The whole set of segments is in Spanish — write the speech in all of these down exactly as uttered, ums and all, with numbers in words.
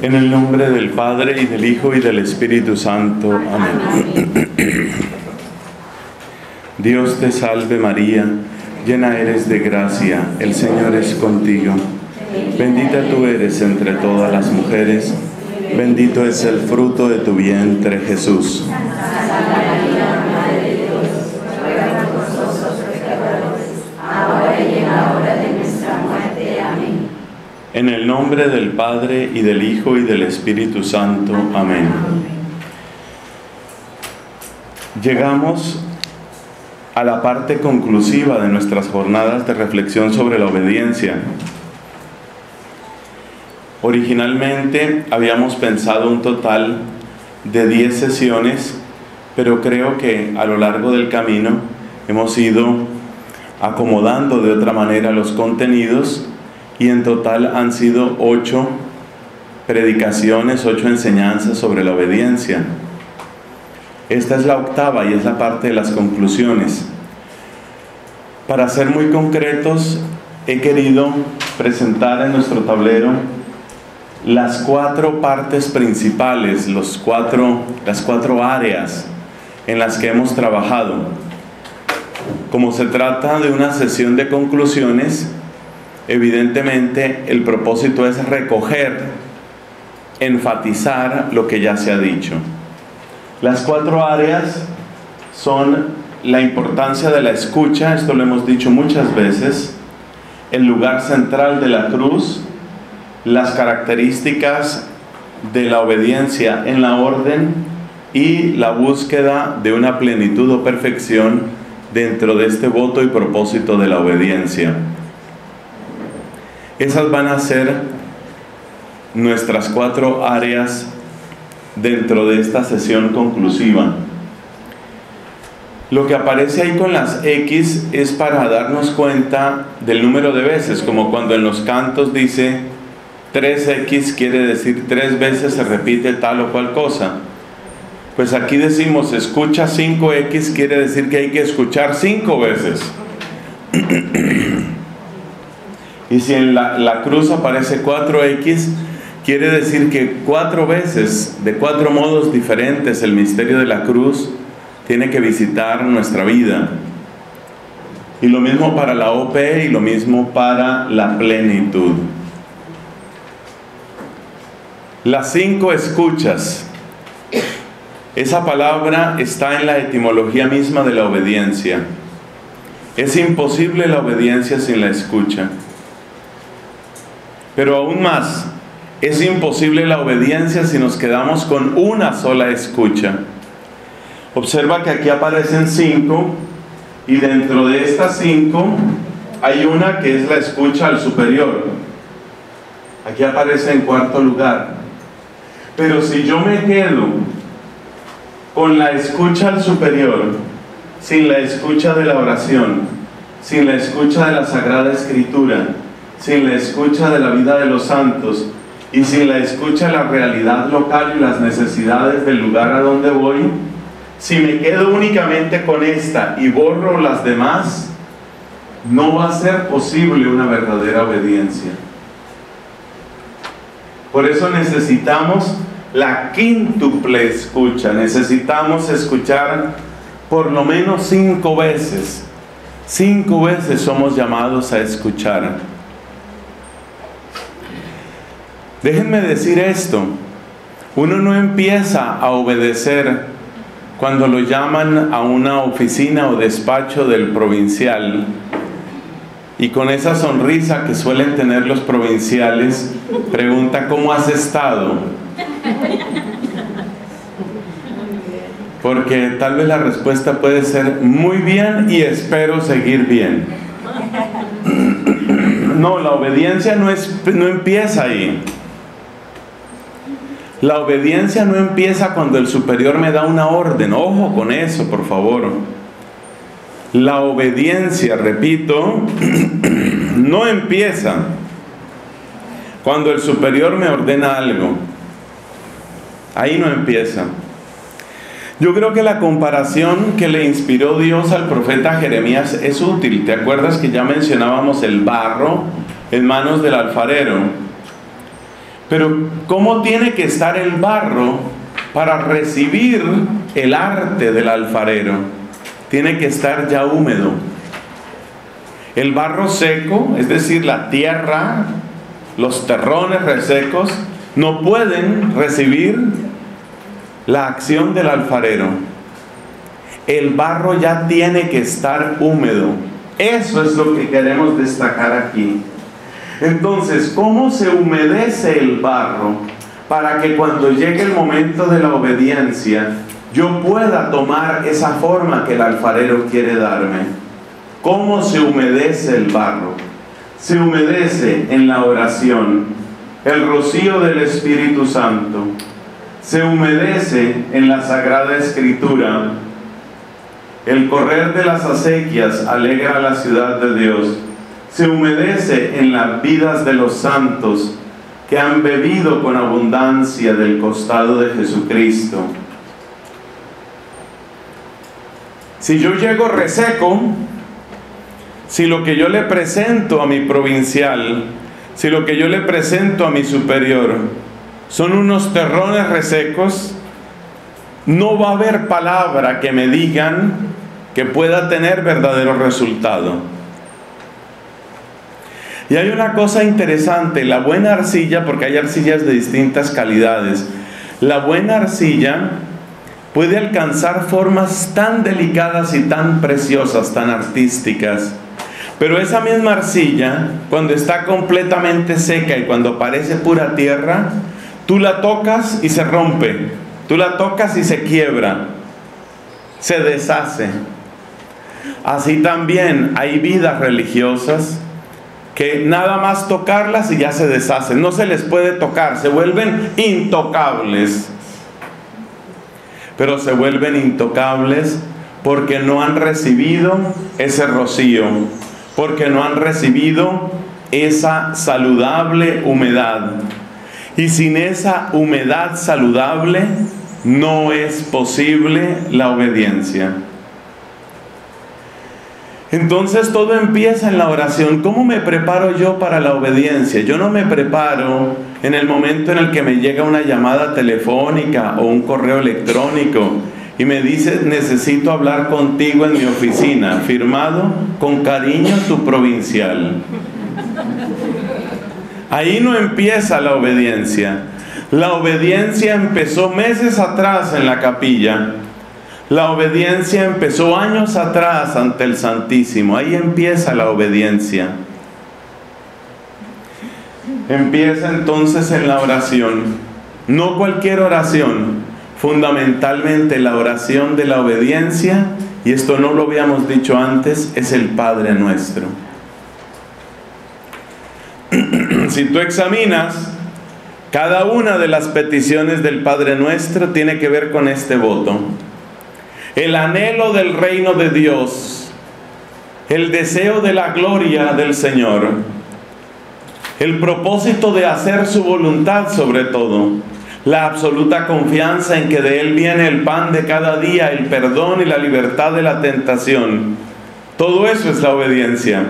En el nombre del Padre, y del Hijo, y del Espíritu Santo. Amén. Dios te salve María, llena eres de gracia, el Señor es contigo. Bendita tú eres entre todas las mujeres, bendito es el fruto de tu vientre, Jesús. En el nombre del Padre, y del Hijo, y del Espíritu Santo. Amén. Llegamos a la parte conclusiva de nuestras jornadas de reflexión sobre la obediencia. Originalmente habíamos pensado un total de diez sesiones, pero creo que a lo largo del camino hemos ido acomodando de otra manera los contenidos, y en total han sido ocho predicaciones, ocho enseñanzas sobre la obediencia. Esta es la octava y es la parte de las conclusiones. Para ser muy concretos, he querido presentar en nuestro tablero las cuatro partes principales, los cuatro, las cuatro áreas en las que hemos trabajado. Como se trata de una sesión de conclusiones, evidentemente el propósito es recoger, enfatizar lo que ya se ha dicho. Las cuatro áreas son la importancia de la escucha, esto lo hemos dicho muchas veces, el lugar central de la cruz, las características de la obediencia en la orden y la búsqueda de una plenitud o perfección dentro de este voto y propósito de la obediencia. Esas van a ser nuestras cuatro áreas dentro de esta sesión conclusiva. Lo que aparece ahí con las X es para darnos cuenta del número de veces, como cuando en los cantos dice tres equis, quiere decir tres veces se repite tal o cual cosa. Pues aquí decimos escucha cinco equis, quiere decir que hay que escuchar cinco veces. Y si en la, la cruz aparece cuatro equis, quiere decir que cuatro veces, de cuatro modos diferentes, el misterio de la cruz tiene que visitar nuestra vida. Y lo mismo para la O P y lo mismo para la plenitud. Las cinco escuchas. Esa palabra está en la etimología misma de la obediencia. Es imposible la obediencia sin la escucha. Pero aún más, es imposible la obediencia si nos quedamos con una sola escucha. Observa que aquí aparecen cinco, y dentro de estas cinco hay una que es la escucha al superior. Aquí aparece en cuarto lugar. Pero si yo me quedo con la escucha al superior, sin la escucha de la oración, sin la escucha de la Sagrada Escritura, sin la escucha de la vida de los santos y sin la escucha de la realidad local y las necesidades del lugar a donde voy, si me quedo únicamente con esta y borro las demás, no va a ser posible una verdadera obediencia. Por eso necesitamos la quíntuple escucha, necesitamos escuchar por lo menos cinco veces. Cinco veces somos llamados a escuchar. Déjenme decir esto, uno no empieza a obedecer cuando lo llaman a una oficina o despacho del provincial y con esa sonrisa que suelen tener los provinciales, pregunta ¿cómo has estado? Porque tal vez la respuesta puede ser muy bien y espero seguir bien. No, la obediencia no, es, no empieza ahí. La obediencia no empieza cuando el superior me da una orden. Ojo con eso, por favor. La obediencia, repito, no empieza cuando el superior me ordena algo. Ahí no empieza. Yo creo que la comparación que le inspiró Dios al profeta Jeremías es útil. ¿Te acuerdas que ya mencionábamos el barro en manos del alfarero? Pero ¿cómo tiene que estar el barro para recibir el arte del alfarero? Tiene que estar ya húmedo. El barro seco, es decir, la tierra, los terrones resecos, no pueden recibir la acción del alfarero. El barro ya tiene que estar húmedo. Eso es lo que queremos destacar aquí. Entonces, ¿cómo se humedece el barro para que cuando llegue el momento de la obediencia yo pueda tomar esa forma que el alfarero quiere darme? ¿Cómo se humedece el barro? Se humedece en la oración, el rocío del Espíritu Santo. Se humedece en la Sagrada Escritura. El correr de las acequias alegra la ciudad de Dios. Se humedece en las vidas de los santos que han bebido con abundancia del costado de Jesucristo. Si yo llego reseco, si lo que yo le presento a mi provincial, si lo que yo le presento a mi superior son unos terrones resecos, no va a haber palabra que me digan que pueda tener verdadero resultado. Y hay una cosa interesante, la buena arcilla, porque hay arcillas de distintas calidades, la buena arcilla puede alcanzar formas tan delicadas y tan preciosas, tan artísticas, pero esa misma arcilla, cuando está completamente seca y cuando parece pura tierra, tú la tocas y se rompe, tú la tocas y se quiebra, se deshace. Así también hay vidas religiosas que nada más tocarlas y ya se deshacen, no se les puede tocar, se vuelven intocables. Pero se vuelven intocables porque no han recibido ese rocío, porque no han recibido esa saludable humedad. Y sin esa humedad saludable no es posible la obediencia. Entonces todo empieza en la oración. ¿Cómo me preparo yo para la obediencia? Yo no me preparo en el momento en el que me llega una llamada telefónica o un correo electrónico y me dice: necesito hablar contigo en mi oficina, firmado con cariño tu provincial. Ahí no empieza la obediencia. La obediencia empezó meses atrás en la capilla. La obediencia empezó años atrás ante el Santísimo. Ahí empieza la obediencia. Empieza entonces en la oración. No cualquier oración, fundamentalmente la oración de la obediencia, y esto no lo habíamos dicho antes, es el Padre Nuestro. Si tú examinas, cada una de las peticiones del Padre Nuestro tiene que ver con este voto. El anhelo del reino de Dios, el deseo de la gloria del Señor, el propósito de hacer su voluntad sobre todo, la absoluta confianza en que de Él viene el pan de cada día, el perdón y la libertad de la tentación. Todo eso es la obediencia.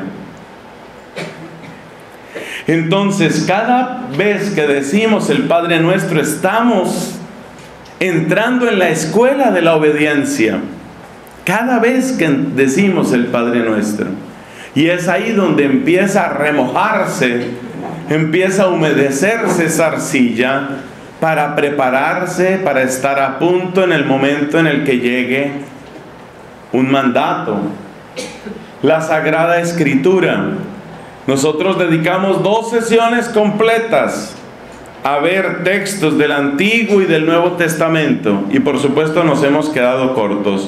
Entonces, cada vez que decimos el Padre Nuestro, estamos entrando en la escuela de la obediencia. Cada vez que decimos el Padre Nuestro. Y es ahí donde empieza a remojarse, empieza a humedecerse esa arcilla para prepararse, para estar a punto en el momento en el que llegue un mandato. La Sagrada Escritura. Nosotros dedicamos dos sesiones completas a ver textos del Antiguo y del Nuevo Testamento, y por supuesto nos hemos quedado cortos.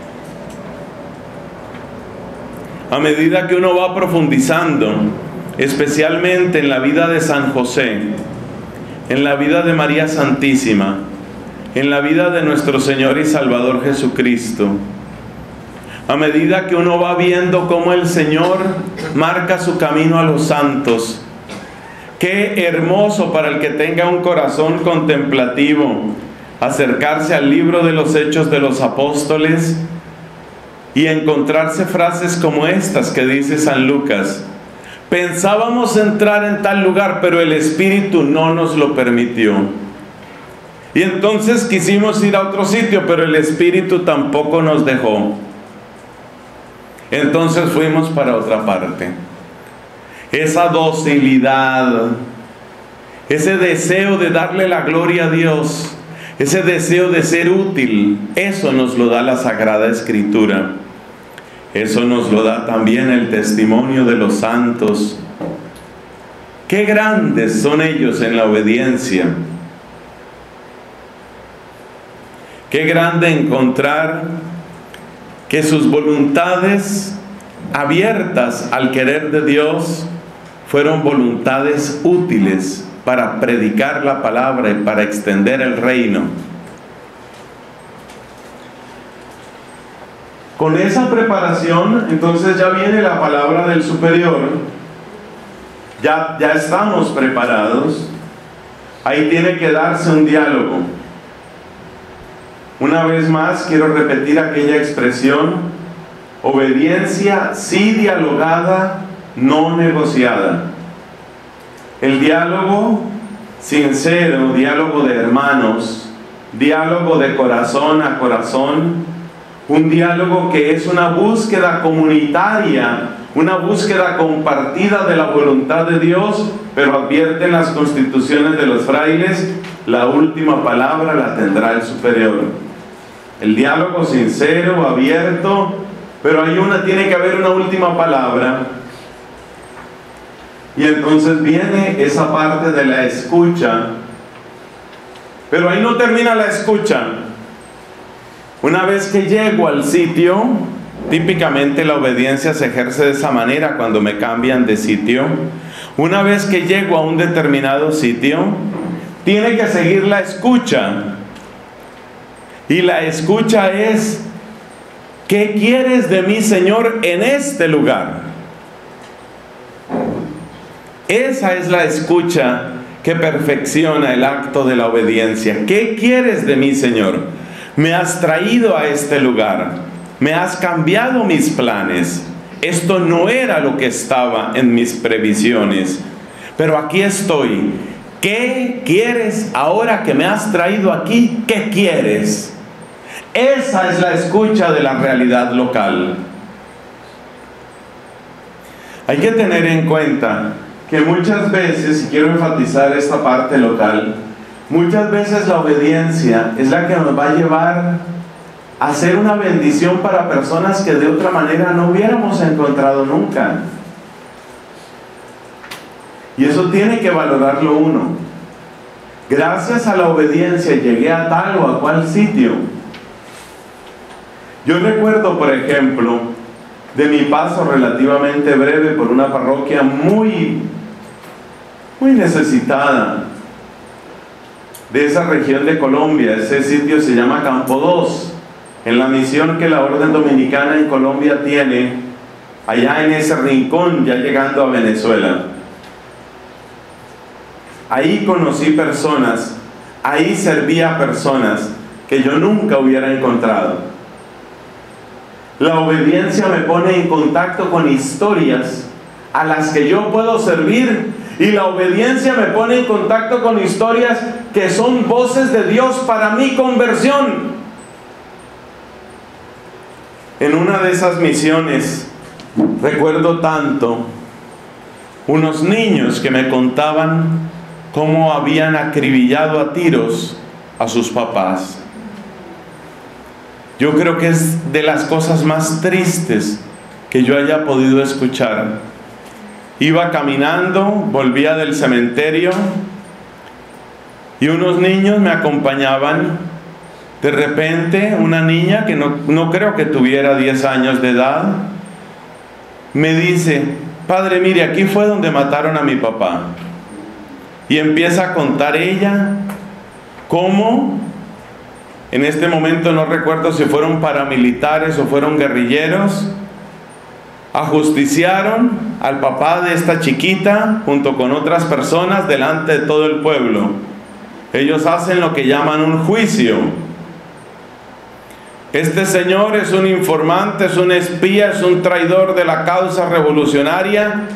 A medida que uno va profundizando, especialmente en la vida de San José, en la vida de María Santísima, en la vida de nuestro Señor y Salvador Jesucristo, a medida que uno va viendo cómo el Señor marca su camino a los santos, qué hermoso para el que tenga un corazón contemplativo acercarse al libro de los Hechos de los Apóstoles y encontrarse frases como estas que dice San Lucas: Pensábamos entrar en tal lugar, pero el Espíritu no nos lo permitió. Y entonces quisimos ir a otro sitio, pero el Espíritu tampoco nos dejó. Entonces fuimos para otra parte. Esa docilidad, ese deseo de darle la gloria a Dios, ese deseo de ser útil, eso nos lo da la Sagrada Escritura. Eso nos lo da también el testimonio de los santos. Qué grandes son ellos en la obediencia. Qué grande encontrar que sus voluntades abiertas al querer de Dios fueron voluntades útiles para predicar la palabra y para extender el reino. Con esa preparación, entonces ya viene la palabra del superior. Ya, ya estamos preparados. Ahí tiene que darse un diálogo. Una vez más quiero repetir aquella expresión: obediencia sí dialogada, no negociada. El diálogo sincero, diálogo de hermanos, diálogo de corazón a corazón, un diálogo que es una búsqueda comunitaria, una búsqueda compartida de la voluntad de Dios, pero advierten las constituciones de los frailes, la última palabra la tendrá el superior. El diálogo sincero, abierto, pero hay una, tiene que haber una última palabra. Y entonces viene esa parte de la escucha. Pero ahí no termina la escucha. Una vez que llego al sitio, típicamente la obediencia se ejerce de esa manera cuando me cambian de sitio. Una vez que llego a un determinado sitio, tiene que seguir la escucha. Y la escucha es: ¿qué quieres de mí, Señor, en este lugar? Esa es la escucha que perfecciona el acto de la obediencia. ¿Qué quieres de mí, Señor? Me has traído a este lugar, me has cambiado mis planes. Esto no era lo que estaba en mis previsiones, pero aquí estoy. ¿Qué quieres ahora que me has traído aquí? ¿Qué quieres? Esa es la escucha de la realidad local. Hay que tener en cuenta que muchas veces, y quiero enfatizar esta parte local, muchas veces la obediencia es la que nos va a llevar a ser una bendición para personas que de otra manera no hubiéramos encontrado nunca. Y eso tiene que valorarlo uno. Gracias a la obediencia llegué a tal o a cual sitio. Yo recuerdo, por ejemplo, de mi paso relativamente breve por una parroquia muy, muy necesitada de esa región de Colombia. Ese sitio se llama Campo dos, en la misión que la Orden Dominicana en Colombia tiene, allá en ese rincón, ya llegando a Venezuela. Ahí conocí personas, ahí serví a personas que yo nunca hubiera encontrado. La obediencia me pone en contacto con historias a las que yo puedo servir, y la obediencia me pone en contacto con historias que son voces de Dios para mi conversión. En una de esas misiones recuerdo tanto unos niños que me contaban cómo habían acribillado a tiros a sus papás. Yo creo que es de las cosas más tristes que yo haya podido escuchar. Iba caminando, volvía del cementerio y unos niños me acompañaban. De repente, una niña que no, no creo que tuviera diez años de edad, me dice: padre, mire, aquí fue donde mataron a mi papá. Y empieza a contar ella cómo, en este momento no recuerdo si fueron paramilitares o fueron guerrilleros, ajusticiaron al papá de esta chiquita junto con otras personas delante de todo el pueblo. Ellos hacen lo que llaman un juicio. Este señor es un informante, es un espía, es un traidor de la causa revolucionaria,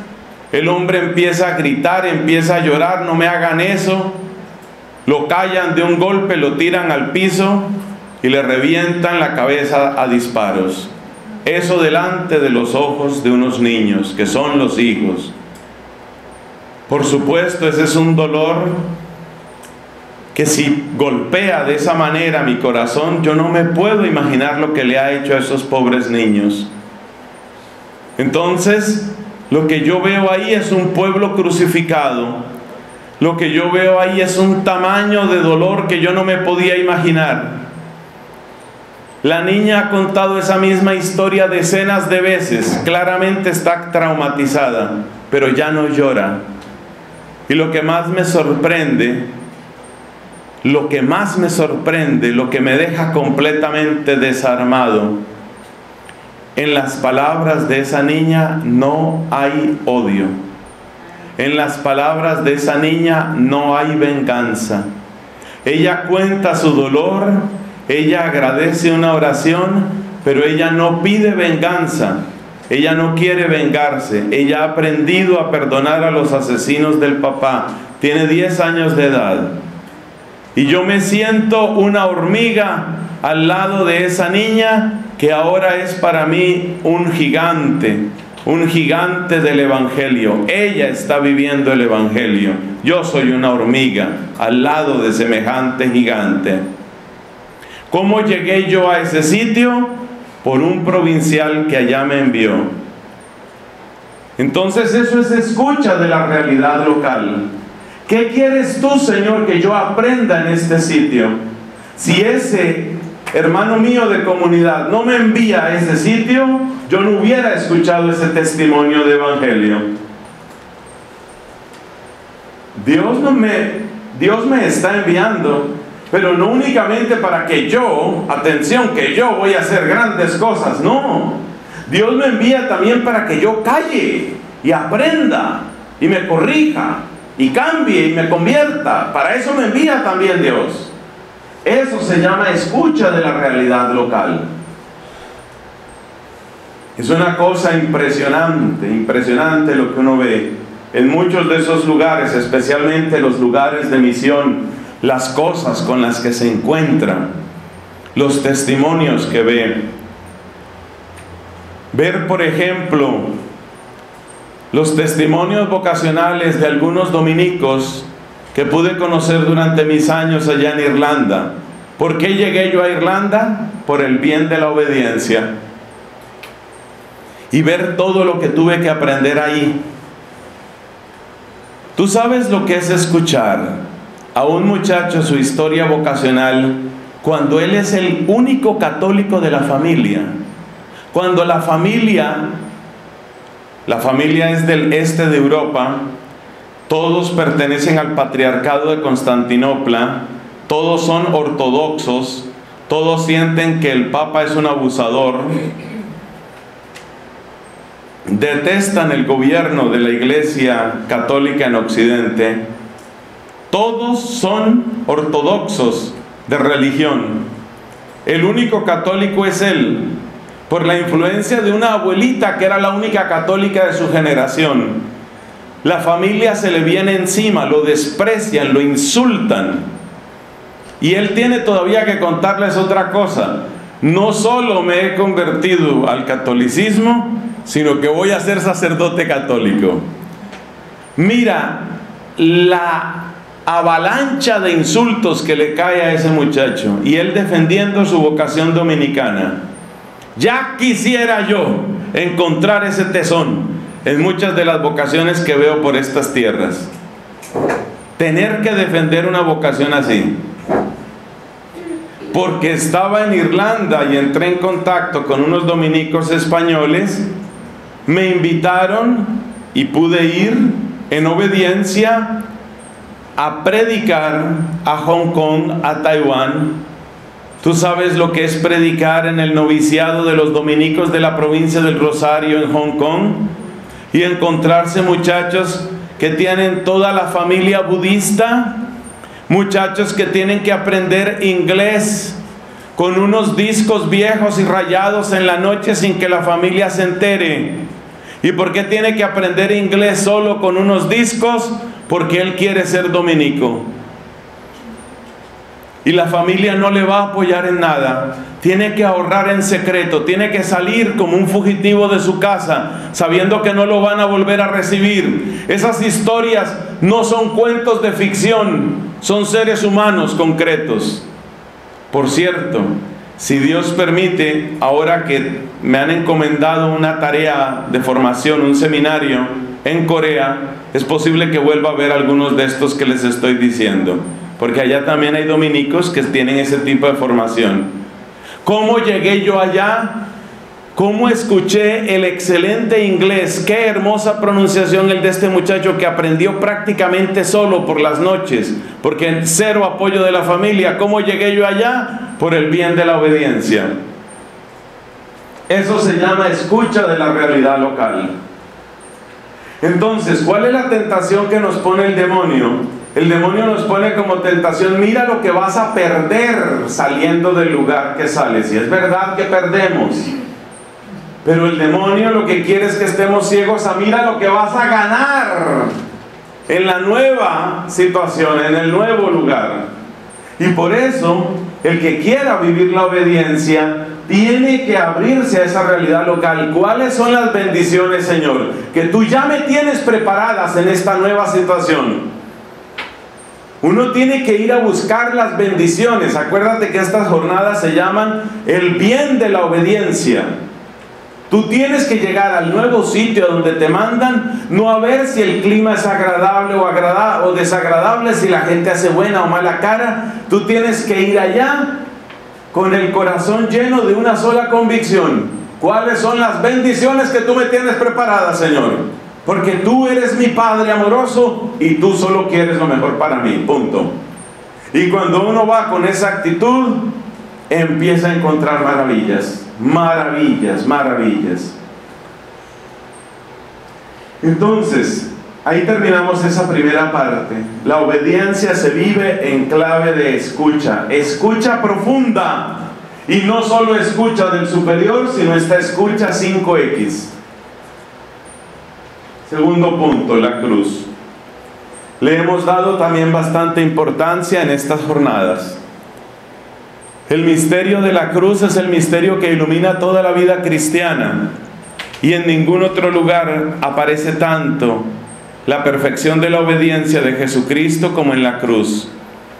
El hombre empieza a gritar, empieza a llorar, no me hagan eso. Lo callan de un golpe, lo tiran al piso y le revientan la cabeza a disparos. Eso delante de los ojos de unos niños, que son los hijos. Por supuesto, ese es un dolor que si golpea de esa manera mi corazón, yo no me puedo imaginar lo que le ha hecho a esos pobres niños. Entonces, lo que yo veo ahí es un pueblo crucificado. Lo que yo veo ahí es un tamaño de dolor que yo no me podía imaginar. La niña ha contado esa misma historia decenas de veces. Claramente está traumatizada, pero ya no llora. Y lo que más me sorprende, lo que más me sorprende, lo que me deja completamente desarmado, en las palabras de esa niña no hay odio. En las palabras de esa niña no hay venganza. Ella cuenta su dolor, ella agradece una oración, pero ella no pide venganza. Ella no quiere vengarse. Ella ha aprendido a perdonar a los asesinos del papá. Tiene diez años de edad. Y yo me siento una hormiga al lado de esa niña que ahora es para mí un gigante, un gigante del Evangelio. Ella está viviendo el Evangelio. Yo soy una hormiga al lado de semejante gigante. ¿Cómo llegué yo a ese sitio? Por un provincial que allá me envió. Entonces eso es escucha de la realidad local. ¿Qué quieres tú, Señor, que yo aprenda en este sitio? Si ese hermano mío de comunidad no me envía a ese sitio, yo no hubiera escuchado ese testimonio de evangelio. Dios, no me, Dios me está enviando, pero no únicamente para que yo, atención, que yo voy a hacer grandes cosas, no. Dios me envía también para que yo calle y aprenda y me corrija y cambie y me convierta. Para eso me envía también Dios. Eso se llama escucha de la realidad local. Es una cosa impresionante, impresionante lo que uno ve en muchos de esos lugares, especialmente los lugares de misión, las cosas con las que se encuentran, los testimonios que ven. Ver, por ejemplo, los testimonios vocacionales de algunos dominicos que pude conocer durante mis años allá en Irlanda. ¿Por qué llegué yo a Irlanda? Por el bien de la obediencia. Y ver todo lo que tuve que aprender ahí. Tú sabes lo que es escuchar a un muchacho su historia vocacional cuando él es el único católico de la familia. Cuando la familia, la familia es del este de Europa, todos pertenecen al patriarcado de Constantinopla, todos son ortodoxos, todos sienten que el Papa es un abusador, detestan el gobierno de la Iglesia Católica en Occidente, todos son ortodoxos de religión. El único católico es él, por la influencia de una abuelita que era la única católica de su generación. La familia se le viene encima, lo desprecian, lo insultan. Y él tiene todavía que contarles otra cosa. No solo me he convertido al catolicismo, sino que voy a ser sacerdote católico. Mira la avalancha de insultos que le cae a ese muchacho, y él defendiendo su vocación dominicana. Ya quisiera yo encontrar ese tesón en muchas de las vocaciones que veo por estas tierras. Tener que defender una vocación así. Porque estaba en Irlanda y entré en contacto con unos dominicos españoles, me invitaron y pude ir en obediencia a predicar a Hong Kong, a Taiwán. Tú sabes lo que es predicar en el noviciado de los dominicos de la provincia del Rosario en Hong Kong, y encontrarse muchachos que tienen toda la familia budista, muchachos que tienen que aprender inglés con unos discos viejos y rayados en la noche sin que la familia se entere, ¿Y por qué tiene que aprender inglés solo con unos discos? Porque él quiere ser dominico. Y la familia no le va a apoyar en nada. Tiene que ahorrar en secreto, tiene que salir como un fugitivo de su casa, sabiendo que no lo van a volver a recibir. Esas historias no son cuentos de ficción, son seres humanos concretos. Por cierto, si Dios permite, ahora que me han encomendado una tarea de formación, un seminario en Corea, es posible que vuelva a ver algunos de estos que les estoy diciendo, porque allá también hay dominicos que tienen ese tipo de formación. ¿Cómo llegué yo allá? ¿Cómo escuché el excelente inglés? Qué hermosa pronunciación el de este muchacho que aprendió prácticamente solo por las noches, porque cero apoyo de la familia. ¿Cómo llegué yo allá? Por el bien de la obediencia. Eso se llama escucha de la realidad local. Entonces, ¿cuál es la tentación que nos pone el demonio? El demonio nos pone como tentación: mira lo que vas a perder saliendo del lugar que sales. Y es verdad que perdemos, pero el demonio lo que quiere es que estemos ciegos a mira lo que vas a ganar en la nueva situación, en el nuevo lugar. Y por eso, el que quiera vivir la obediencia tiene que abrirse a esa realidad local. ¿Cuáles son las bendiciones, Señor, que tú ya me tienes preparadas en esta nueva situación? Uno tiene que ir a buscar las bendiciones. Acuérdate que estas jornadas se llaman el bien de la obediencia. Tú tienes que llegar al nuevo sitio donde te mandan, no a ver si el clima es agradable o, agrada o desagradable, si la gente hace buena o mala cara. Tú tienes que ir allá con el corazón lleno de una sola convicción: ¿cuáles son las bendiciones que tú me tienes preparadas, Señor? Porque tú eres mi Padre amoroso y tú solo quieres lo mejor para mí, punto. Y cuando uno va con esa actitud, empieza a encontrar maravillas, maravillas, maravillas. Entonces, ahí terminamos esa primera parte. La obediencia se vive en clave de escucha, escucha profunda. Y no solo escucha del superior, sino esta escucha cinco equis. Segundo punto, la cruz. Le hemos dado también bastante importancia en estas jornadas. El misterio de la cruz es el misterio que ilumina toda la vida cristiana, y en ningún otro lugar aparece tanto la perfección de la obediencia de Jesucristo como en la cruz.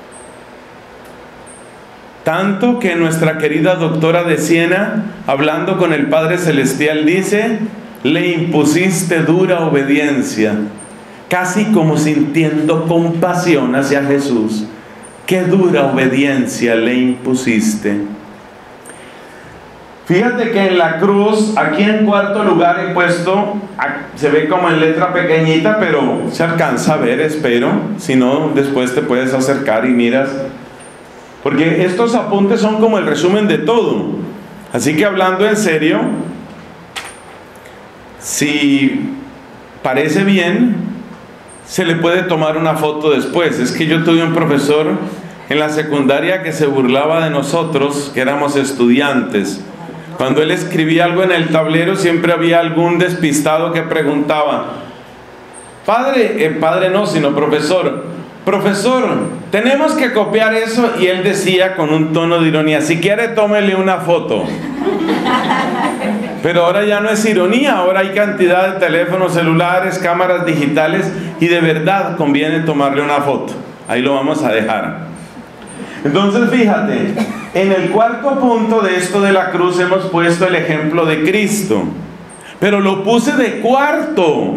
Tanto que nuestra querida doctora de Siena, hablando con el Padre Celestial, dice: le impusiste dura obediencia, casi como sintiendo compasión hacia Jesús. Qué dura obediencia le impusiste. Fíjate que en la cruz, aquí en cuarto lugar he puesto, se ve como en letra pequeñita, pero se alcanza a ver, espero. Si no, después te puedes acercar y miras, porque estos apuntes son como el resumen de todo. Así que, hablando en serio, si parece bien, se le puede tomar una foto después. Es que yo tuve un profesor en la secundaria que se burlaba de nosotros, que éramos estudiantes. Cuando él escribía algo en el tablero, siempre había algún despistado que preguntaba: padre, eh, padre no, sino profesor, profesor, tenemos que copiar eso. Y él decía con un tono de ironía: si quiere, tómele una foto. Pero ahora ya no es ironía, ahora hay cantidad de teléfonos celulares, cámaras digitales, y de verdad conviene tomarle una foto. Ahí lo vamos a dejar. Entonces, fíjate, en el cuarto punto de esto de la cruz hemos puesto el ejemplo de Cristo, pero lo puse de cuarto.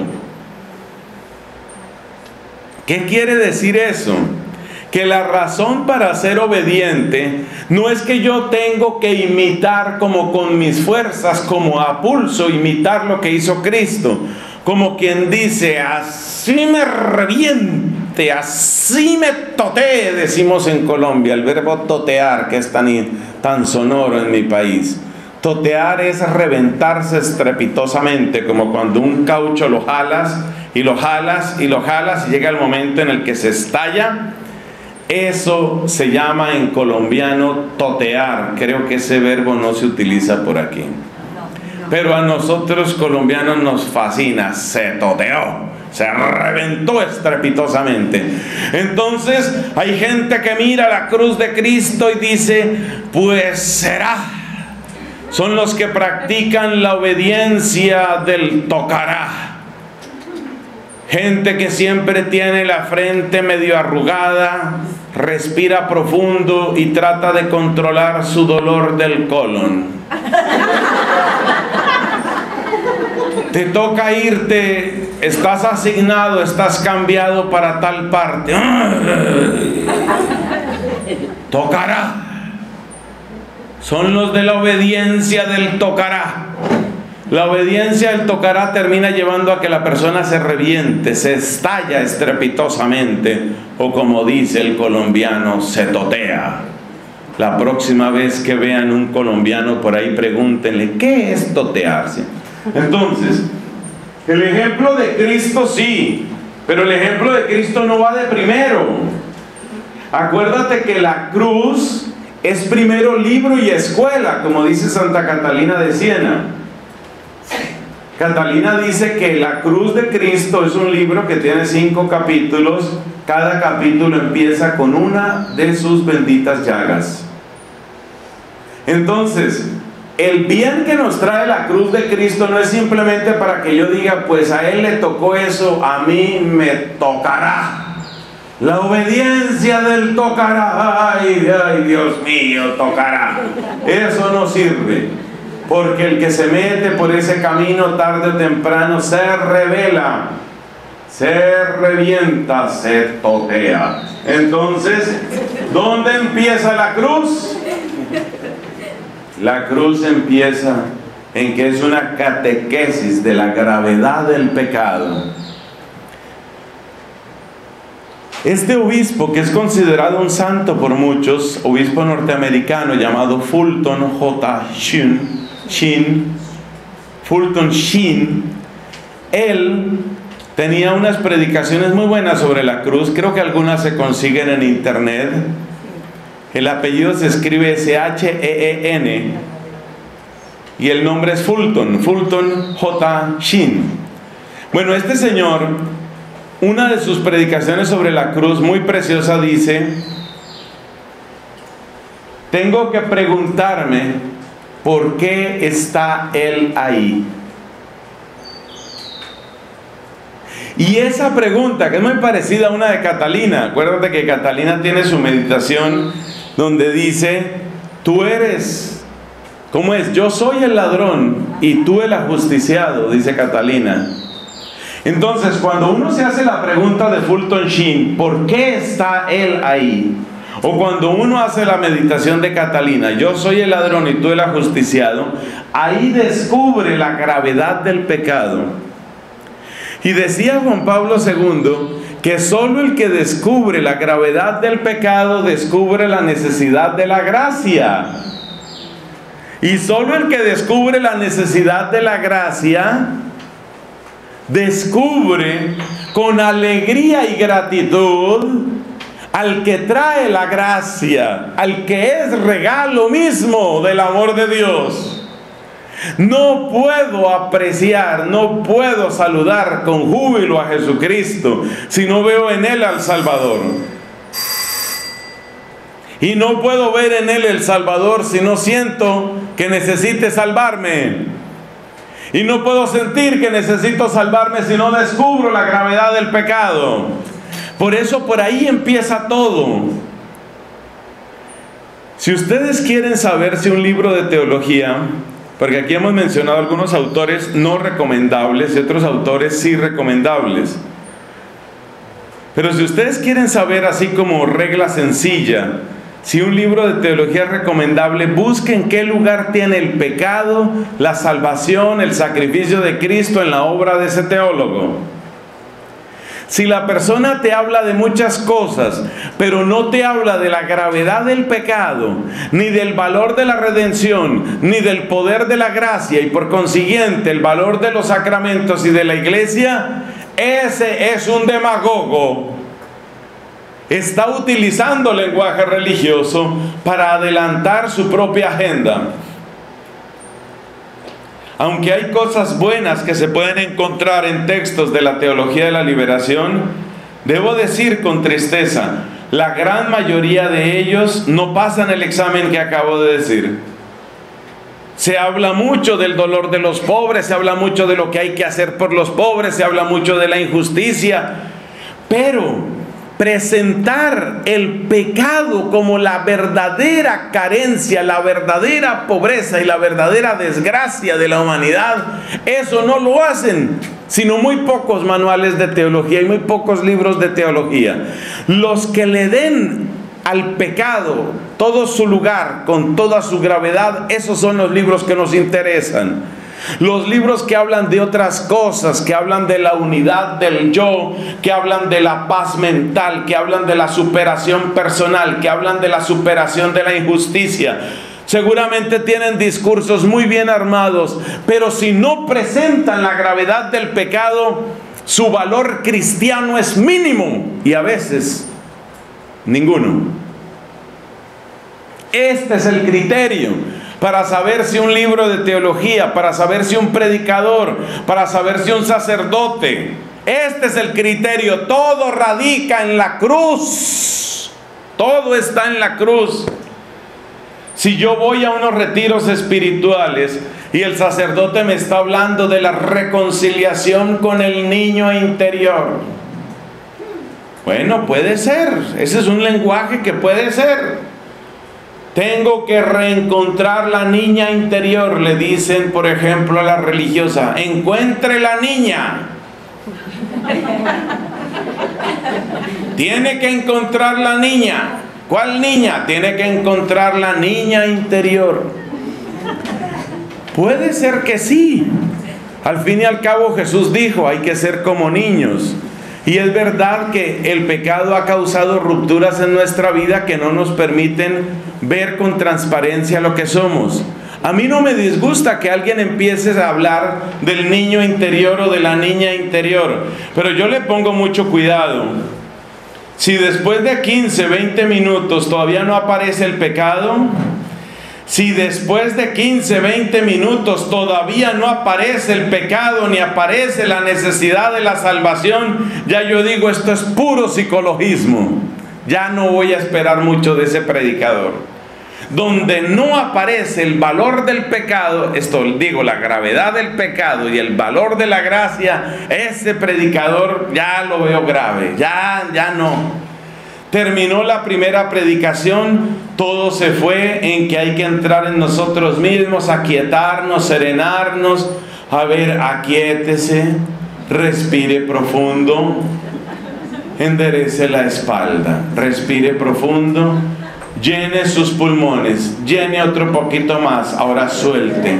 ¿Qué quiere decir eso? Que la razón para ser obediente no es que yo tengo que imitar como con mis fuerzas, como a pulso, imitar lo que hizo Cristo. Como quien dice: así me reviente, así me totee, decimos en Colombia, el verbo totear, que es tan, tan sonoro en mi país. Totear es reventarse estrepitosamente, como cuando un caucho lo jalas y lo jalas y lo jalas y llega el momento en el que se estalla. Eso se llama en colombiano totear. Creo que ese verbo no se utiliza por aquí. pero a nosotros colombianos nos fascina, se toteó, se reventó estrepitosamente. Entonces hay gente que mira la cruz de Cristo y dice, pues será. Son los que practican la obediencia del tocará. Gente que siempre tiene la frente medio arrugada, respira profundo y trata de controlar su dolor del colon. Te toca irte, estás asignado, estás cambiado para tal parte. Tocará. Son los de la obediencia del tocará. La obediencia del tocará termina llevando a que la persona se reviente, se estalla estrepitosamente, o como dice el colombiano, se totea. La próxima vez que vean un colombiano por ahí, pregúntenle, ¿qué es totearse? Entonces, el ejemplo de Cristo sí, pero el ejemplo de Cristo no va de primero. Acuérdate que la cruz es primero libro y escuela, como dice Santa Catalina de Siena. Catalina dice que la cruz de Cristo es un libro que tiene cinco capítulos. Cada capítulo empieza con una de sus benditas llagas. Entonces, el bien que nos trae la cruz de Cristo no es simplemente para que yo diga, pues a Él le tocó eso, a mí me tocará. La obediencia del tocará, ay, ay, Dios mío, tocará. Eso no sirve, porque el que se mete por ese camino tarde o temprano se revela, se revienta, se totea. Entonces, ¿dónde empieza la cruz? La cruz empieza en que es una catequesis de la gravedad del pecado. Este obispo, que es considerado un santo por muchos, obispo norteamericano llamado Fulton J. Sheen, Sheen, Fulton Sheen, él tenía unas predicaciones muy buenas sobre la cruz. Creo que algunas se consiguen en internet. El apellido se escribe S H E E N y el nombre es Fulton, Fulton J. Sheen. Bueno, este señor, una de sus predicaciones sobre la cruz muy preciosa dice: tengo que preguntarme por qué está Él ahí. Y esa pregunta, que es muy parecida a una de Catalina, acuérdate que Catalina tiene su meditación donde dice, tú eres, ¿cómo es? Yo soy el ladrón y tú el ajusticiado, dice Catalina. Entonces, cuando uno se hace la pregunta de Fulton Sheen, ¿por qué está Él ahí? O cuando uno hace la meditación de Catalina, yo soy el ladrón y tú el ajusticiado, ahí descubre la gravedad del pecado. Y decía Juan Pablo segundo que solo el que descubre la gravedad del pecado descubre la necesidad de la gracia. Y solo el que descubre la necesidad de la gracia descubre con alegría y gratitud al que trae la gracia, al que es regalo mismo del amor de Dios. No puedo apreciar, no puedo saludar con júbilo a Jesucristo si no veo en Él al Salvador. Y no puedo ver en Él el Salvador si no siento que necesite salvarme. Y no puedo sentir que necesito salvarme si no descubro la gravedad del pecado. Por eso por ahí empieza todo. Si ustedes quieren saber si un libro de teología, porque aquí hemos mencionado algunos autores no recomendables y otros autores sí recomendables, pero si ustedes quieren saber así como regla sencilla si un libro de teología es recomendable, busquen qué lugar tiene el pecado, la salvación, el sacrificio de Cristo en la obra de ese teólogo. Si la persona te habla de muchas cosas, pero no te habla de la gravedad del pecado, ni del valor de la redención, ni del poder de la gracia, y por consiguiente el valor de los sacramentos y de la iglesia, ese es un demagogo. Está utilizando lenguaje religioso para adelantar su propia agenda. Aunque hay cosas buenas que se pueden encontrar en textos de la teología de la liberación, debo decir con tristeza, la gran mayoría de ellos no pasan el examen que acabo de decir. Se habla mucho del dolor de los pobres, se habla mucho de lo que hay que hacer por los pobres, se habla mucho de la injusticia, pero presentar el pecado como la verdadera carencia, la verdadera pobreza y la verdadera desgracia de la humanidad, eso no lo hacen, sino muy pocos manuales de teología y muy pocos libros de teología. Los que le den al pecado todo su lugar, con toda su gravedad, esos son los libros que nos interesan. Los libros que hablan de otras cosas, que hablan de la unidad del yo, que hablan de la paz mental, que hablan de la superación personal, que hablan de la superación de la injusticia, seguramente tienen discursos muy bien armados, pero si no presentan la gravedad del pecado, su valor cristiano es mínimo y a veces ninguno. Este es el criterio para saber si un libro de teología, para saber si un predicador, para saber si un sacerdote, este es el criterio. Todo radica en la cruz, todo está en la cruz. Si yo voy a unos retiros espirituales y el sacerdote me está hablando de la reconciliación con el niño interior, bueno, puede ser, ese es un lenguaje que puede ser. Tengo que reencontrar la niña interior, le dicen, por ejemplo, a la religiosa. Encuentre la niña. Tiene que encontrar la niña. ¿Cuál niña? Tiene que encontrar la niña interior. Puede ser que sí. Al fin y al cabo Jesús dijo, hay que ser como niños. Y es verdad que el pecado ha causado rupturas en nuestra vida que no nos permiten ver con transparencia lo que somos. A mí no me disgusta que alguien empiece a hablar del niño interior o de la niña interior, pero yo le pongo mucho cuidado. Si después de quince, veinte minutos todavía no aparece el pecado, si después de quince, veinte minutos todavía no aparece el pecado ni aparece la necesidad de la salvación, ya yo digo, esto es puro psicologismo. Ya no voy a esperar mucho de ese predicador. Donde no aparece el valor del pecado, esto digo, la gravedad del pecado y el valor de la gracia, ese predicador ya lo veo grave, ya, ya no. Terminó la primera predicación, todo se fue en que hay que entrar en nosotros mismos, aquietarnos, serenarnos. A ver, aquíétese, respire profundo, enderece la espalda, respire profundo, llene sus pulmones, llene otro poquito más, ahora suelte.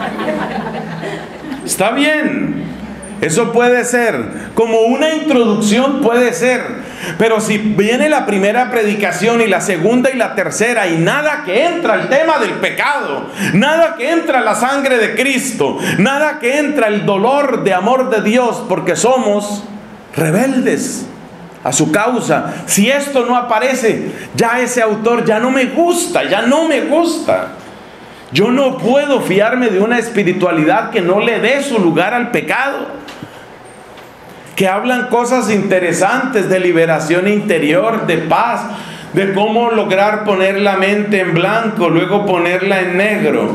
Está bien, eso puede ser, como una introducción puede ser. Pero si viene la primera predicación y la segunda y la tercera y nada que entra el tema del pecado, nada que entra la sangre de Cristo, nada que entra el dolor de amor de Dios porque somos rebeldes a su causa, si esto no aparece, ya ese autor ya no me gusta, ya no me gusta. Yo no puedo fiarme de una espiritualidad que no le dé su lugar al pecado, que hablan cosas interesantes de liberación interior, de paz, de cómo lograr poner la mente en blanco, luego ponerla en negro.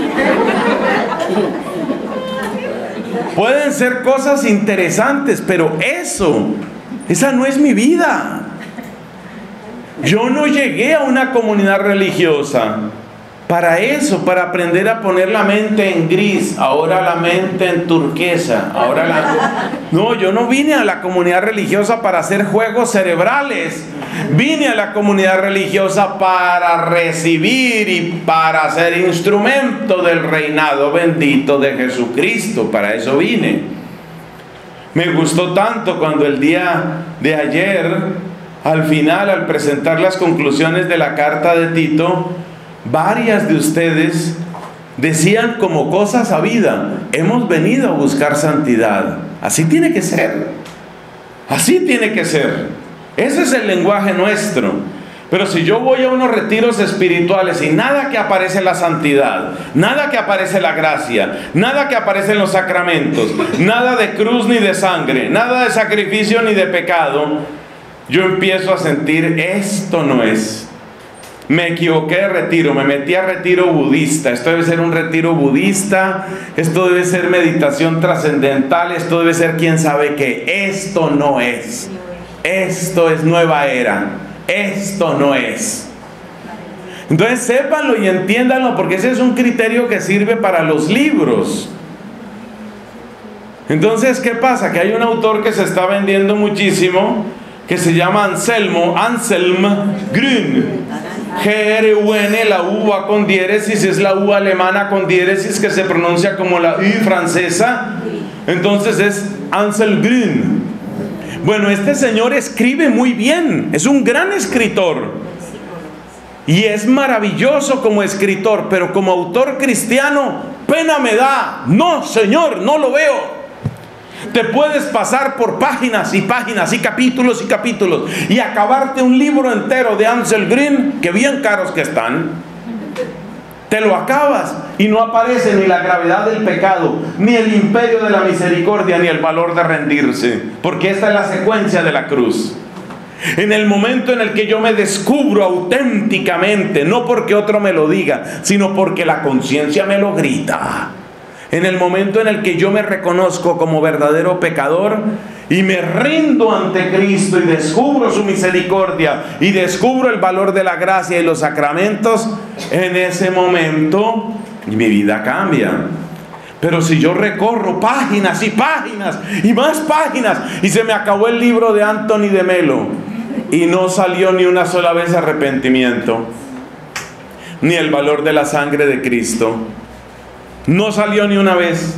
Pueden ser cosas interesantes, pero eso, esa no es mi vida. Yo no llegué a una comunidad religiosa para eso, para aprender a poner la mente en gris, ahora la mente en turquesa, ahora la... No, yo no vine a la comunidad religiosa para hacer juegos cerebrales. Vine a la comunidad religiosa para recibir y para ser instrumento del reinado bendito de Jesucristo. Para eso vine. Me gustó tanto cuando el día de ayer, al final, al presentar las conclusiones de la carta de Tito, varias de ustedes decían como cosa sabida, hemos venido a buscar santidad. Así tiene que ser. Así tiene que ser. Ese es el lenguaje nuestro. Pero si yo voy a unos retiros espirituales y nada que aparece la santidad, nada que aparece la gracia, nada que aparece en los sacramentos, nada de cruz ni de sangre, nada de sacrificio ni de pecado, yo empiezo a sentir, esto no es. Me equivoqué de retiro, me metí a retiro budista. Esto debe ser un retiro budista, esto debe ser meditación trascendental, esto debe ser quién sabe qué. Esto no es. Esto es nueva era. Esto no es. Entonces sépanlo y entiéndanlo, porque ese es un criterio que sirve para los libros. Entonces, ¿qué pasa? Que hay un autor que se está vendiendo muchísimo, que se llama Anselmo, Anselm Grün. G R U N, la U va con diéresis, es la U alemana con diéresis que se pronuncia como la U francesa. Entonces es Anselm Grün. Bueno, este señor escribe muy bien, es un gran escritor y es maravilloso como escritor, pero como autor cristiano, pena me da. No, señor, no lo veo. Te puedes pasar por páginas y páginas y capítulos y capítulos y acabarte un libro entero de Anselm Grün, que bien caros que están. Te lo acabas y no aparece ni la gravedad del pecado, ni el imperio de la misericordia, ni el valor de rendirse, porque esta es la secuencia de la cruz. En el momento en el que yo me descubro auténticamente, no porque otro me lo diga, sino porque la conciencia me lo grita. En el momento en el que yo me reconozco como verdadero pecador y me rindo ante Cristo y descubro su misericordia y descubro el valor de la gracia y los sacramentos, en ese momento mi vida cambia. Pero si yo recorro páginas y páginas y más páginas y se me acabó el libro de Anthony de Melo y no salió ni una sola vez arrepentimiento, ni el valor de la sangre de Cristo, no salió ni una vez.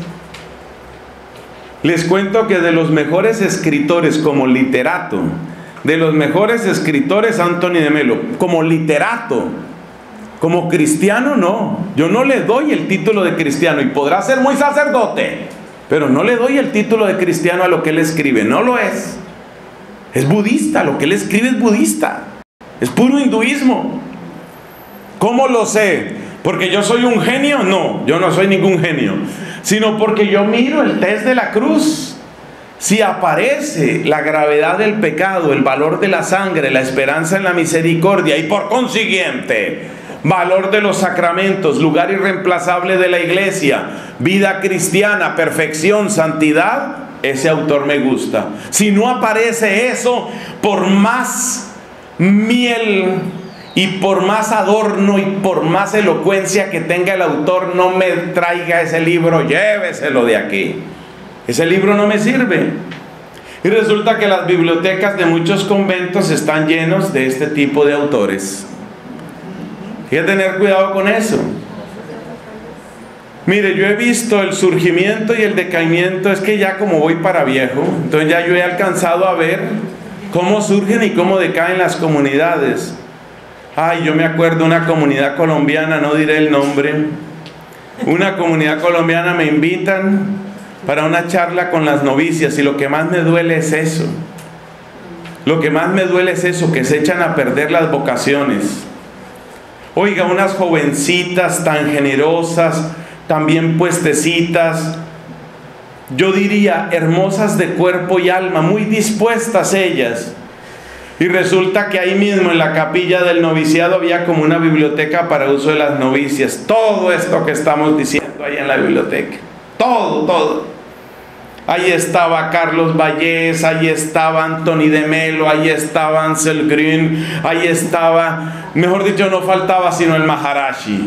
Les cuento que de los mejores escritores como literato, de los mejores escritores Anthony de Melo, como literato, como cristiano no. Yo no le doy el título de cristiano, y podrá ser muy sacerdote, pero no le doy el título de cristiano a lo que él escribe, no lo es. Es budista, lo que él escribe es budista, es puro hinduismo. ¿Cómo lo sé? ¿Porque yo soy un genio? No, yo no soy ningún genio, sino porque yo miro el test de la cruz. Si aparece la gravedad del pecado, el valor de la sangre, la esperanza en la misericordia y por consiguiente valor de los sacramentos, lugar irreemplazable de la iglesia, vida cristiana, perfección, santidad, ese autor me gusta. Si no aparece eso, por más miel y por más adorno y por más elocuencia que tenga el autor, no me traiga ese libro, lléveselo de aquí. Ese libro no me sirve. Y resulta que las bibliotecas de muchos conventos están llenos de este tipo de autores. Hay que tener cuidado con eso. Mire, yo he visto el surgimiento y el decaimiento, es que ya como voy para viejo, entonces ya yo he alcanzado a ver cómo surgen y cómo decaen las comunidades. Ay, yo me acuerdo una comunidad colombiana, no diré el nombre, una comunidad colombiana me invitan para una charla con las novicias y lo que más me duele es eso. Lo que más me duele es eso, que se echan a perder las vocaciones. Oiga, unas jovencitas tan generosas, tan bien puestecitas, yo diría hermosas de cuerpo y alma, muy dispuestas ellas. Y resulta que ahí mismo en la capilla del noviciado había como una biblioteca para uso de las novicias. Todo esto que estamos diciendo ahí en la biblioteca. Todo, todo. Ahí estaba Carlos Vallés, ahí estaba Anthony de Melo, ahí estaba Anselm Grün, ahí estaba, mejor dicho, no faltaba sino el Maharashi.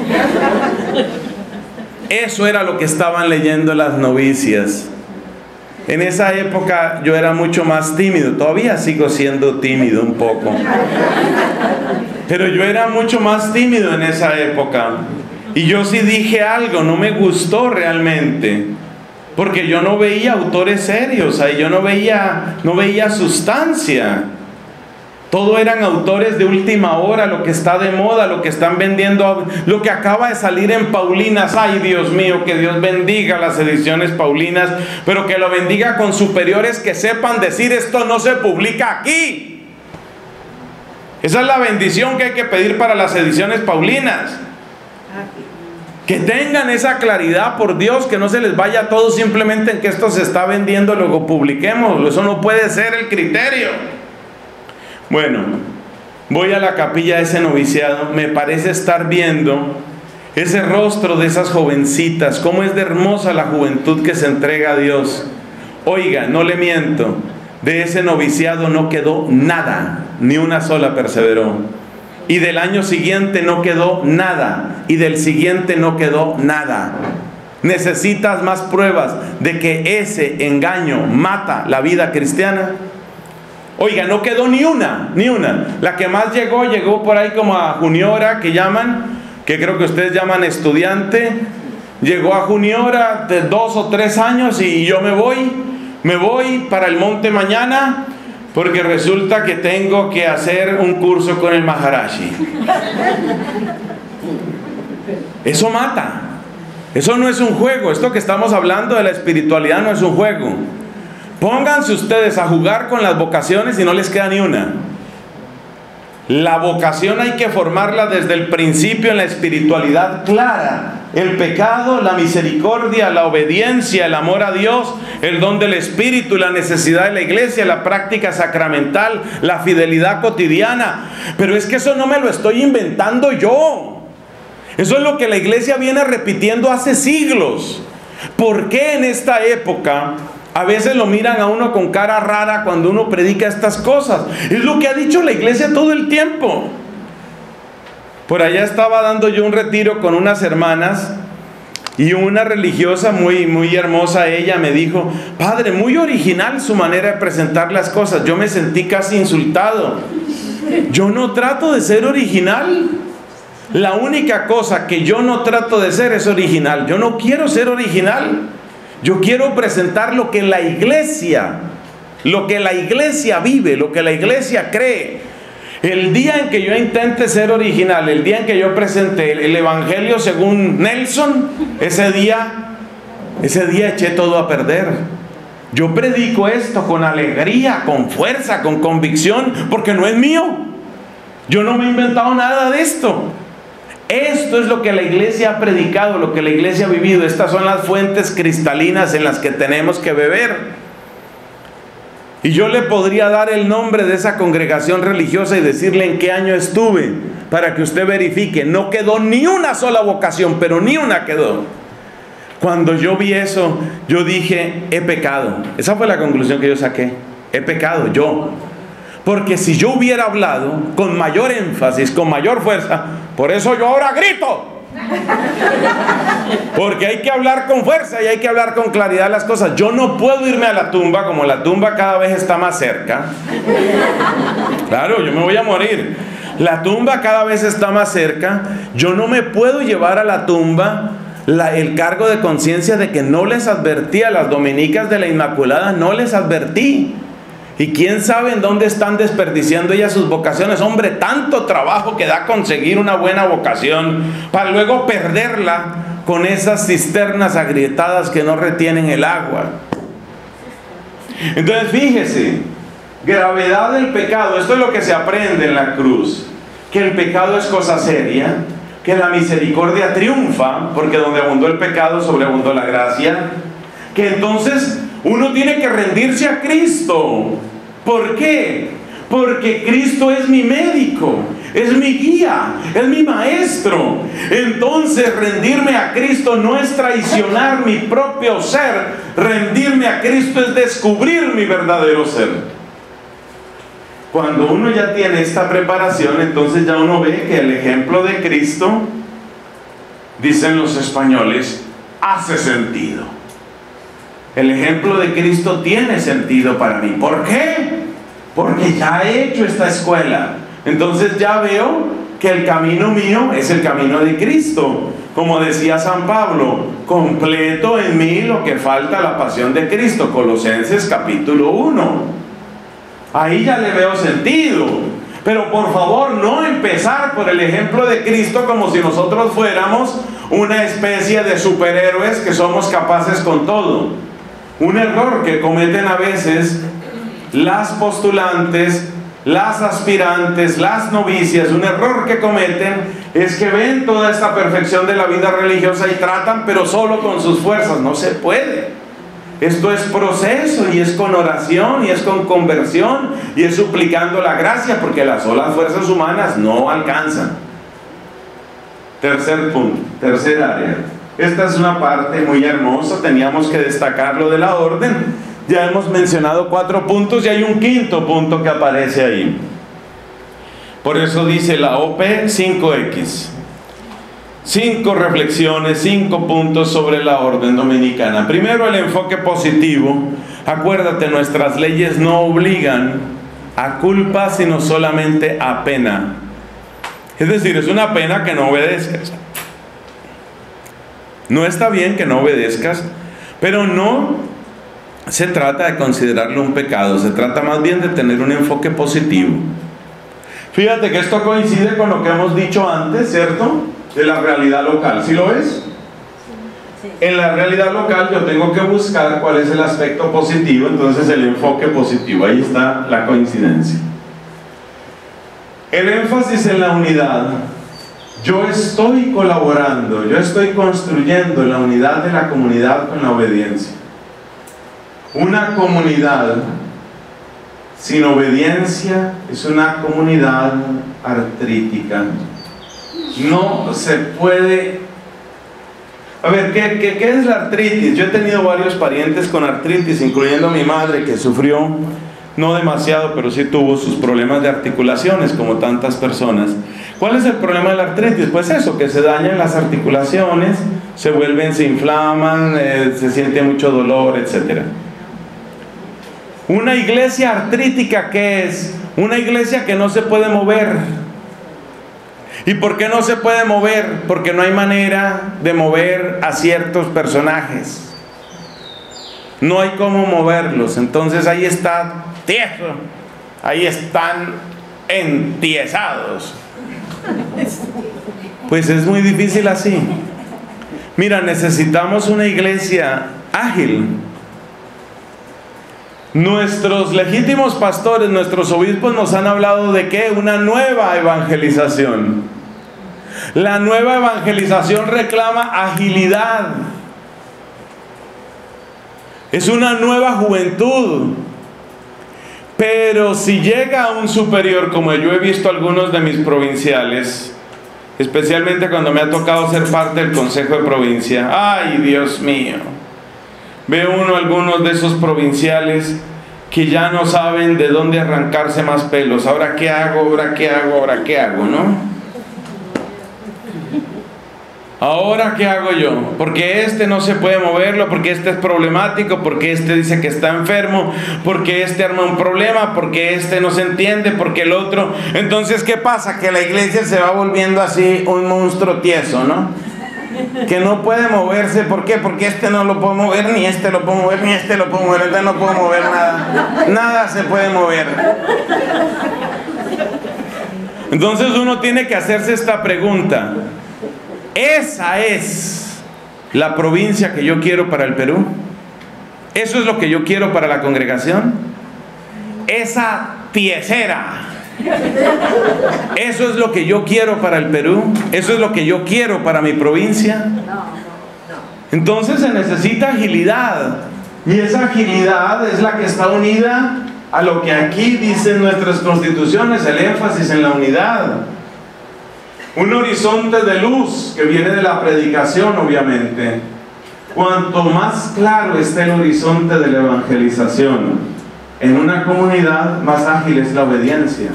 Eso era lo que estaban leyendo las novicias. En esa época yo era mucho más tímido, todavía sigo siendo tímido un poco, pero yo era mucho más tímido en esa época. Y yo sí dije algo, no me gustó realmente, porque yo no veía autores serios, ahí yo no veía, no veía sustancia. Todo eran autores de última hora, lo que está de moda, lo que están vendiendo, lo que acaba de salir en Paulinas. Ay, Dios mío, que Dios bendiga las ediciones Paulinas, pero que lo bendiga con superiores que sepan decir: esto no se publica aquí. Esa es la bendición que hay que pedir para las ediciones paulinas. Que tengan esa claridad, por Dios, que no se les vaya todo simplemente en que esto se está vendiendo, luego publiquemos. Eso no puede ser el criterio. Bueno, voy a la capilla de ese noviciado. Me parece estar viendo ese rostro de esas jovencitas. Cómo es de hermosa la juventud que se entrega a Dios. Oiga, no le miento, de ese noviciado no quedó nada, ni una sola perseveró. Y del año siguiente no quedó nada, y del siguiente no quedó nada. ¿Necesitas más pruebas de que ese engaño mata la vida cristiana? Oiga, no quedó ni una, ni una. La que más llegó, llegó por ahí como a juniora, que llaman, que creo que ustedes llaman estudiante. Llegó a juniora de dos o tres años y yo me voy, me voy para el monte mañana, porque resulta que tengo que hacer un curso con el Maharaji. Eso mata. Eso no es un juego. Esto que estamos hablando de la espiritualidad no es un juego. Pónganse ustedes a jugar con las vocaciones y no les queda ni una. La vocación hay que formarla desde el principio en la espiritualidad clara. El pecado, la misericordia, la obediencia, el amor a Dios, el don del Espíritu, la necesidad de la iglesia, la práctica sacramental, la fidelidad cotidiana. Pero es que eso no me lo estoy inventando yo. Eso es lo que la iglesia viene repitiendo hace siglos. ¿Por qué en esta época a veces lo miran a uno con cara rara cuando uno predica estas cosas? Es lo que ha dicho la iglesia todo el tiempo. Por allá estaba dando yo un retiro con unas hermanas y una religiosa muy, muy hermosa, ella me dijo: padre, muy original su manera de presentar las cosas. Yo me sentí casi insultado. Yo no trato de ser original. La única cosa que yo no trato de ser es original. Yo no quiero ser original. Yo quiero presentar lo que la iglesia, lo que la iglesia vive, lo que la iglesia cree. El día en que yo intente ser original, el día en que yo presente el Evangelio según Nelson, ese día, ese día eché todo a perder. Yo predico esto con alegría, con fuerza, con convicción, porque no es mío. Yo no me he inventado nada de esto. Esto es lo que la iglesia ha predicado, lo que la iglesia ha vivido. Estas son las fuentes cristalinas en las que tenemos que beber. Y yo le podría dar el nombre de esa congregación religiosa y decirle en qué año estuve, para que usted verifique. No quedó ni una sola vocación, pero ni una quedó. Cuando yo vi eso, yo dije: he pecado. Esa fue la conclusión que yo saqué. He pecado, yo. Porque si yo hubiera hablado con mayor énfasis, con mayor fuerza, por eso yo ahora grito. Porque hay que hablar con fuerza y hay que hablar con claridad las cosas. Yo no puedo irme a la tumba, como la tumba cada vez está más cerca. Claro, yo me voy a morir. La tumba cada vez está más cerca. Yo no me puedo llevar a la tumba la, el cargo de conciencia de que no les advertí a las dominicas de la Inmaculada, no les advertí. Y quién sabe en dónde están desperdiciando ellas sus vocaciones. Hombre, tanto trabajo que da conseguir una buena vocación para luego perderla con esas cisternas agrietadas que no retienen el agua. Entonces fíjese, gravedad del pecado. Esto es lo que se aprende en la cruz: que el pecado es cosa seria, que la misericordia triunfa, porque donde abundó el pecado sobreabundó la gracia. Que entonces uno tiene que rendirse a Cristo. ¿Por qué? Porque Cristo es mi médico, es mi guía, es mi maestro. Entonces rendirme a Cristo no es traicionar mi propio ser. Rendirme a Cristo es descubrir mi verdadero ser. Cuando uno ya tiene esta preparación, entonces ya uno ve que el ejemplo de Cristo, dicen los españoles, hace sentido. El ejemplo de Cristo tiene sentido para mí. ¿Por qué? Porque ya he hecho esta escuela. Entonces ya veo que el camino mío es el camino de Cristo. Como decía San Pablo: completo en mí lo que falta la pasión de Cristo. Colosenses capítulo uno. Ahí ya le veo sentido. Pero por favor, no empezar por el ejemplo de Cristo como si nosotros fuéramos una especie de superhéroes que somos capaces con todo. Un error que cometen a veces las postulantes las aspirantes, las novicias, un error que cometen es que ven toda esta perfección de la vida religiosa y tratan, pero solo con sus fuerzas. No se puede. Esto es proceso, y es con oración, y es con conversión, y es suplicando la gracia, porque las solas fuerzas humanas no alcanzan. Tercer punto, tercer área. Esta es una parte muy hermosa, teníamos que destacar lo de la orden. Ya hemos mencionado cuatro puntos y hay un quinto punto que aparece ahí. Por eso dice la O P cinco equis. Cinco reflexiones, cinco puntos sobre la orden dominicana. Primero, el enfoque positivo. Acuérdate, nuestras leyes no obligan a culpa, sino solamente a pena. Es decir, es una pena que no obedezcas. No está bien que no obedezcas, pero no se trata de considerarlo un pecado, se trata más bien de tener un enfoque positivo. Fíjate que esto coincide con lo que hemos dicho antes, ¿cierto? De la realidad local. ¿Sí lo ves? Sí. En la realidad local yo tengo que buscar cuál es el aspecto positivo, entonces el enfoque positivo, ahí está la coincidencia. El énfasis en la unidad. Yo estoy colaborando, yo estoy construyendo la unidad de la comunidad con la obediencia. Una comunidad sin obediencia es una comunidad artrítica. No se puede... A ver, ¿qué, qué, qué es la artritis? Yo he tenido varios parientes con artritis, incluyendo a mi madre, que sufrió, no demasiado, pero sí tuvo sus problemas de articulaciones, como tantas personas. ¿Cuál es el problema de la artritis? Pues eso, que se dañan las articulaciones, se vuelven, se inflaman, eh, se siente mucho dolor, etcétera. Una iglesia artrítica, ¿qué es? Una iglesia que no se puede mover. ¿Y por qué no se puede mover? Porque no hay manera de mover a ciertos personajes. No hay cómo moverlos. Entonces ahí está tieso. Ahí están entiesados. Pues es muy difícil así. Mira, necesitamos una iglesia ágil. Nuestros legítimos pastores, nuestros obispos nos han hablado de ¿qué? Una nueva evangelización. La nueva evangelización reclama agilidad. Es una nueva juventud. Pero si llega a un superior, como yo he visto algunos de mis provinciales, especialmente cuando me ha tocado ser parte del Consejo de Provincia, ¡ay, Dios mío! Ve uno algunos de esos provinciales que ya no saben de dónde arrancarse más pelos. ¿Ahora qué hago? ¿Ahora qué hago? ¿Ahora qué hago? ¿No? ¿Ahora qué hago yo? Porque este no se puede moverlo, porque este es problemático, porque este dice que está enfermo, porque este arma un problema, porque este no se entiende, porque el otro... Entonces, ¿qué pasa? Que la iglesia se va volviendo así un monstruo tieso, ¿no? Que no puede moverse. ¿Por qué? Porque este no lo puedo mover, ni este lo puedo mover, ni este lo puedo mover, entonces no puedo mover nada. Nada se puede mover. Entonces uno tiene que hacerse esta pregunta. ¿Esa es la provincia que yo quiero para el Perú? ¿Eso es lo que yo quiero para la congregación? Esa tiesera. ¿Eso es lo que yo quiero para el Perú? ¿Eso es lo que yo quiero para mi provincia? Entonces se necesita agilidad. Y esa agilidad es la que está unida a lo que aquí dicen nuestras constituciones, el énfasis en la unidad. Un horizonte de luz que viene de la predicación, obviamente. Cuanto más claro esté el horizonte de la evangelización en una comunidad, más ágil es la obediencia.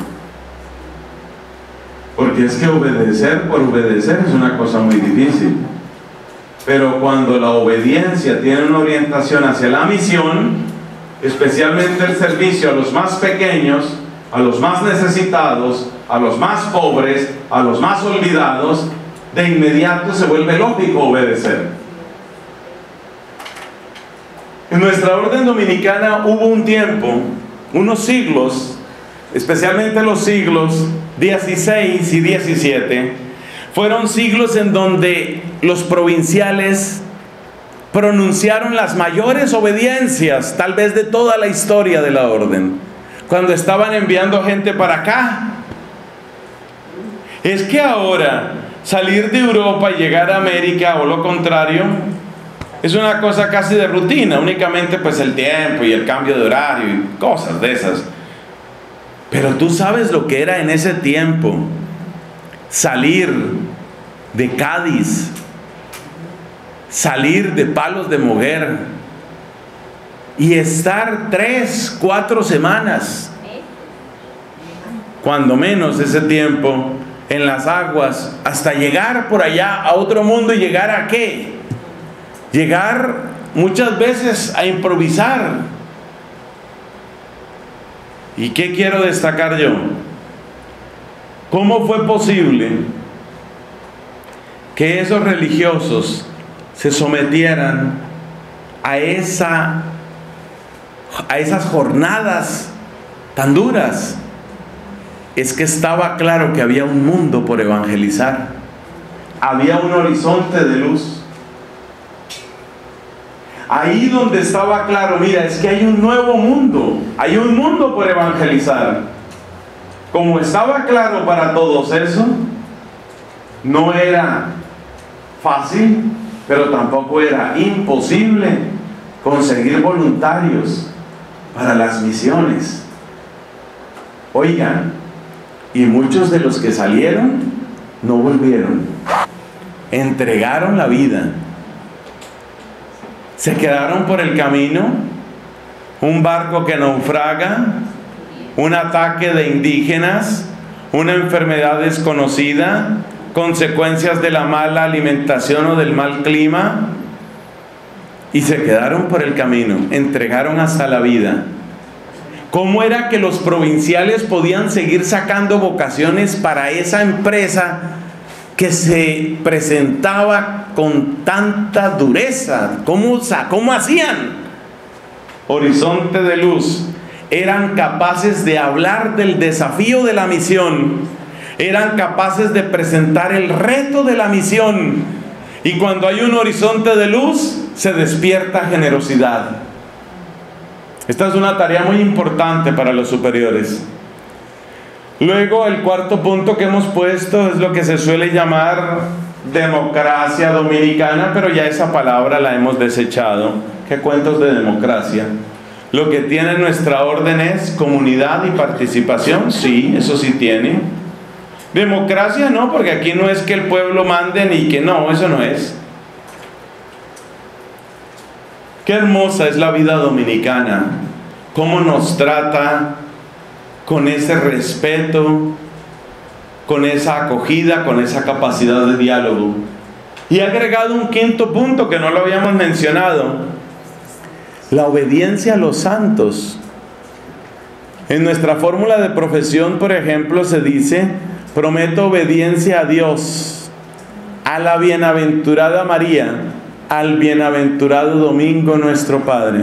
Porque es que obedecer por obedecer es una cosa muy difícil. Pero cuando la obediencia tiene una orientación hacia la misión, especialmente el servicio a los más pequeños, a los más necesitados, a los más pobres, a los más olvidados, de inmediato se vuelve lógico obedecer. En nuestra orden dominicana hubo un tiempo, unos siglos, especialmente los siglos dieciséis y diecisiete, fueron siglos en donde los provinciales pronunciaron las mayores obediencias, tal vez de toda la historia de la orden. cuando estaban enviando gente para acá. Es que ahora salir de Europa y llegar a América o lo contrario es una cosa casi de rutina, únicamente pues el tiempo y el cambio de horario y cosas de esas. Pero tú sabes lo que era en ese tiempo salir de Cádiz, salir de Palos de Moguer y estar tres, cuatro semanas, cuando menos ese tiempo, en las aguas, hasta llegar por allá a otro mundo. ¿Y llegar a qué? Llegar muchas veces a improvisar. ¿Y qué quiero destacar yo? ¿Cómo fue posible que esos religiosos se sometieran a esa, a esas jornadas tan duras? Es que estaba claro que había un mundo por evangelizar, había un horizonte de luz. Ahí donde estaba claro, mira, es que hay un nuevo mundo, hay un mundo por evangelizar. Como estaba claro para todos eso, no era fácil, pero tampoco era imposible conseguir voluntarios para las misiones. Oigan, y muchos de los que salieron no volvieron, entregaron la vida, se quedaron por el camino, un barco que naufraga, un ataque de indígenas, una enfermedad desconocida, consecuencias de la mala alimentación o del mal clima, y se quedaron por el camino, entregaron hasta la vida. ¿Cómo era que los provinciales podían seguir sacando vocaciones para esa empresa que se presentaba con tanta dureza? ¿Cómo, cómo hacían? Horizonte de Luz. Eran capaces de hablar del desafío de la misión. Eran capaces de presentar el reto de la misión. Y cuando hay un horizonte de luz, se despierta generosidad. Esta es una tarea muy importante para los superiores. Luego, el cuarto punto que hemos puesto es lo que se suele llamar democracia dominicana, pero ya esa palabra la hemos desechado. ¿Qué cuentos de democracia? Lo que tiene nuestra orden es comunidad y participación. Sí, eso sí tiene. Democracia no, porque aquí no es que el pueblo mande ni que no, eso no es. Qué hermosa es la vida dominicana, cómo nos trata con ese respeto, con esa acogida, con esa capacidad de diálogo. Y he agregado un quinto punto que no lo habíamos mencionado: la obediencia a los santos. En nuestra fórmula de profesión, por ejemplo, se dice: prometo obediencia a Dios, a la bienaventurada María, al bienaventurado Domingo nuestro Padre.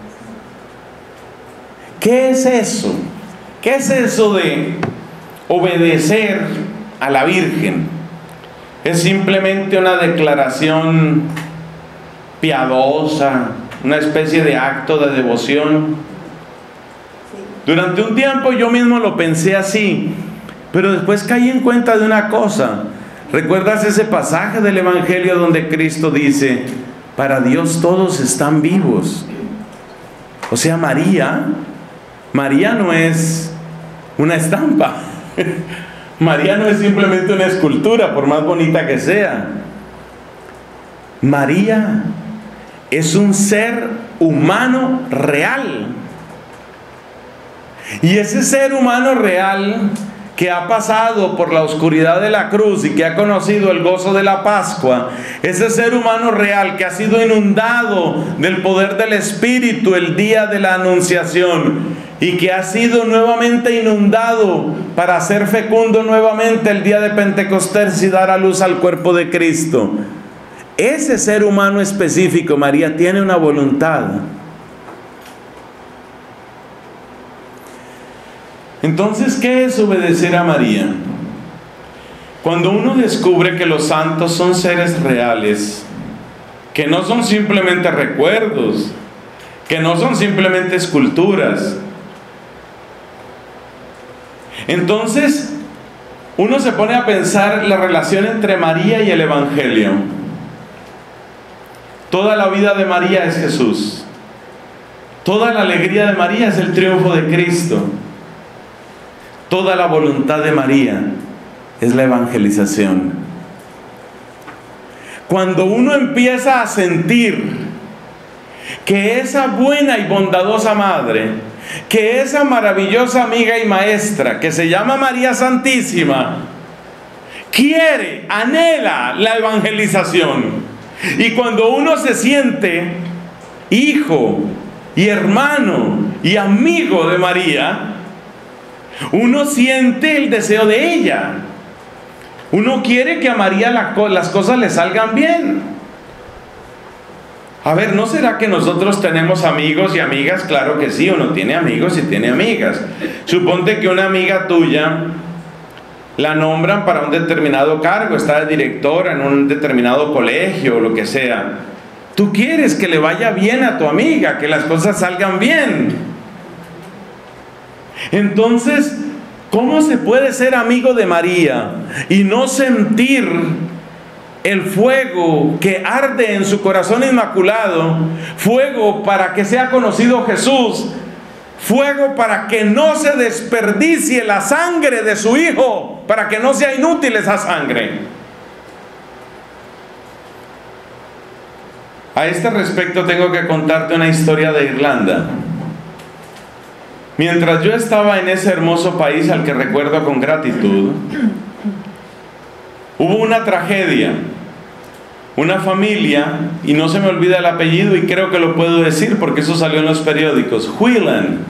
¿Qué es eso? ¿Qué es eso de obedecer a la Virgen? ¿Es simplemente una declaración piadosa, una especie de acto de devoción? Durante un tiempo yo mismo lo pensé así, pero después caí en cuenta de una cosa. ¿Recuerdas ese pasaje del Evangelio donde Cristo dice: para Dios todos están vivos? O sea, María, María no es una estampa. María no es simplemente una escultura, por más bonita que sea. María es un ser humano real. Y ese ser humano real que ha pasado por la oscuridad de la cruz y que ha conocido el gozo de la Pascua, ese ser humano real que ha sido inundado del poder del Espíritu el día de la Anunciación y que ha sido nuevamente inundado para ser fecundo nuevamente el día de Pentecostés y dar a luz al cuerpo de Cristo. Ese ser humano específico, María, tiene una voluntad. Entonces, ¿qué es obedecer a María? Cuando uno descubre que los santos son seres reales, que no son simplemente recuerdos, que no son simplemente esculturas, Entonces, uno se pone a pensar la relación entre María y el Evangelio. Toda la vida de María es Jesús. Toda la alegría de María es el triunfo de Cristo. Toda la voluntad de María es la evangelización. Cuando uno empieza a sentir que esa buena y bondadosa madre, que esa maravillosa amiga y maestra que se llama María Santísima, quiere, anhela la evangelización, y cuando uno se siente hijo y hermano y amigo de María, uno siente el deseo de ella. Uno quiere que a María la, las cosas le salgan bien. A ver, ¿no será que nosotros tenemos amigos y amigas? Claro que sí, uno tiene amigos y tiene amigas. Suponte que una amiga tuya la nombran para un determinado cargo, está de directora en un determinado colegio o lo que sea. Tú quieres que le vaya bien a tu amiga, que las cosas salgan bien. Entonces, ¿cómo se puede ser amigo de María y no sentir el fuego que arde en su corazón inmaculado? Fuego para que sea conocido Jesús, fuego para que no se desperdicie la sangre de su Hijo, para que no sea inútil esa sangre. A este respecto tengo que contarte una historia de Irlanda. Mientras yo estaba en ese hermoso país al que recuerdo con gratitud, hubo una tragedia. Una familia, y no se me olvida el apellido y creo que lo puedo decir porque eso salió en los periódicos, Whelan.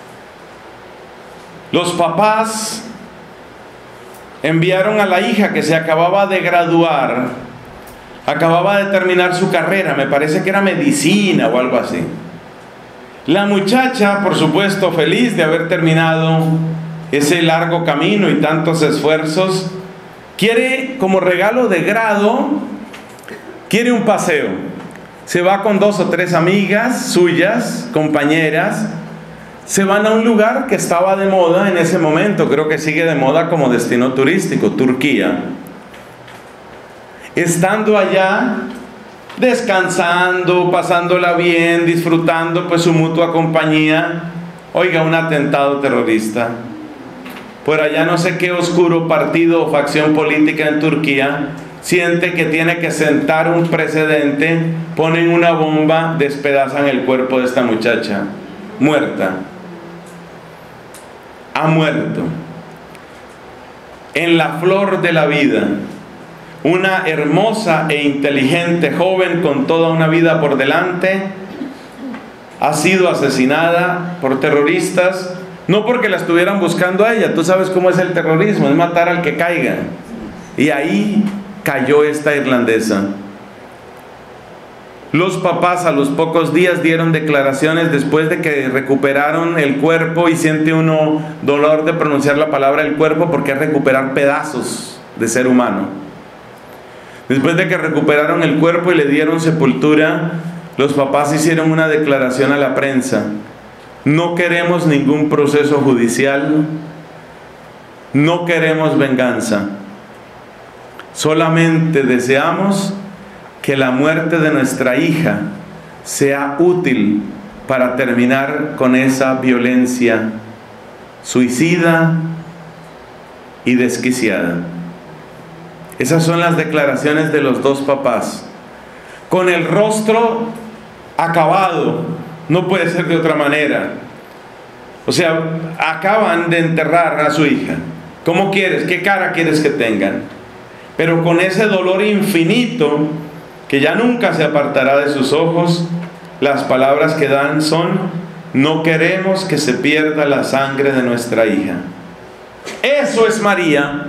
Los papás enviaron a la hija que se acababa de graduar, acababa de terminar su carrera, me parece que era medicina o algo así. La muchacha, por supuesto, feliz de haber terminado ese largo camino y tantos esfuerzos, quiere como regalo de grado, quiere un paseo. Se va con dos o tres amigas suyas, compañeras, se van a un lugar que estaba de moda en ese momento, creo que sigue de moda como destino turístico, Turquía. Estando allá, descansando, pasándola bien, disfrutando pues su mutua compañía, oiga, un atentado terrorista. Por allá no sé qué oscuro partido o facción política en Turquía siente que tiene que sentar un precedente, ponen una bomba, despedazan el cuerpo de esta muchacha, muerta. Ha muerto. En la flor de la vida, una hermosa e inteligente joven con toda una vida por delante, ha sido asesinada por terroristas, no porque la estuvieran buscando a ella, tú sabes cómo es el terrorismo, es matar al que caiga. Y ahí cayó esta irlandesa. Los papás a los pocos días dieron declaraciones después de que recuperaron el cuerpo, y siente uno dolor de pronunciar la palabra el cuerpo porque es recuperar pedazos de ser humano. Después de que recuperaron el cuerpo y le dieron sepultura, los papás hicieron una declaración a la prensa: no queremos ningún proceso judicial, no queremos venganza, solamente deseamos que la muerte de nuestra hija sea útil para terminar con esa violencia suicida y desquiciada. Esas son las declaraciones de los dos papás, con el rostro acabado, no puede ser de otra manera. O sea, acaban de enterrar a su hija. ¿Cómo quieres? ¿Qué cara quieres que tengan? Pero con ese dolor infinito que ya nunca se apartará de sus ojos, las palabras que dan son: no queremos que se pierda la sangre de nuestra hija. Eso es María.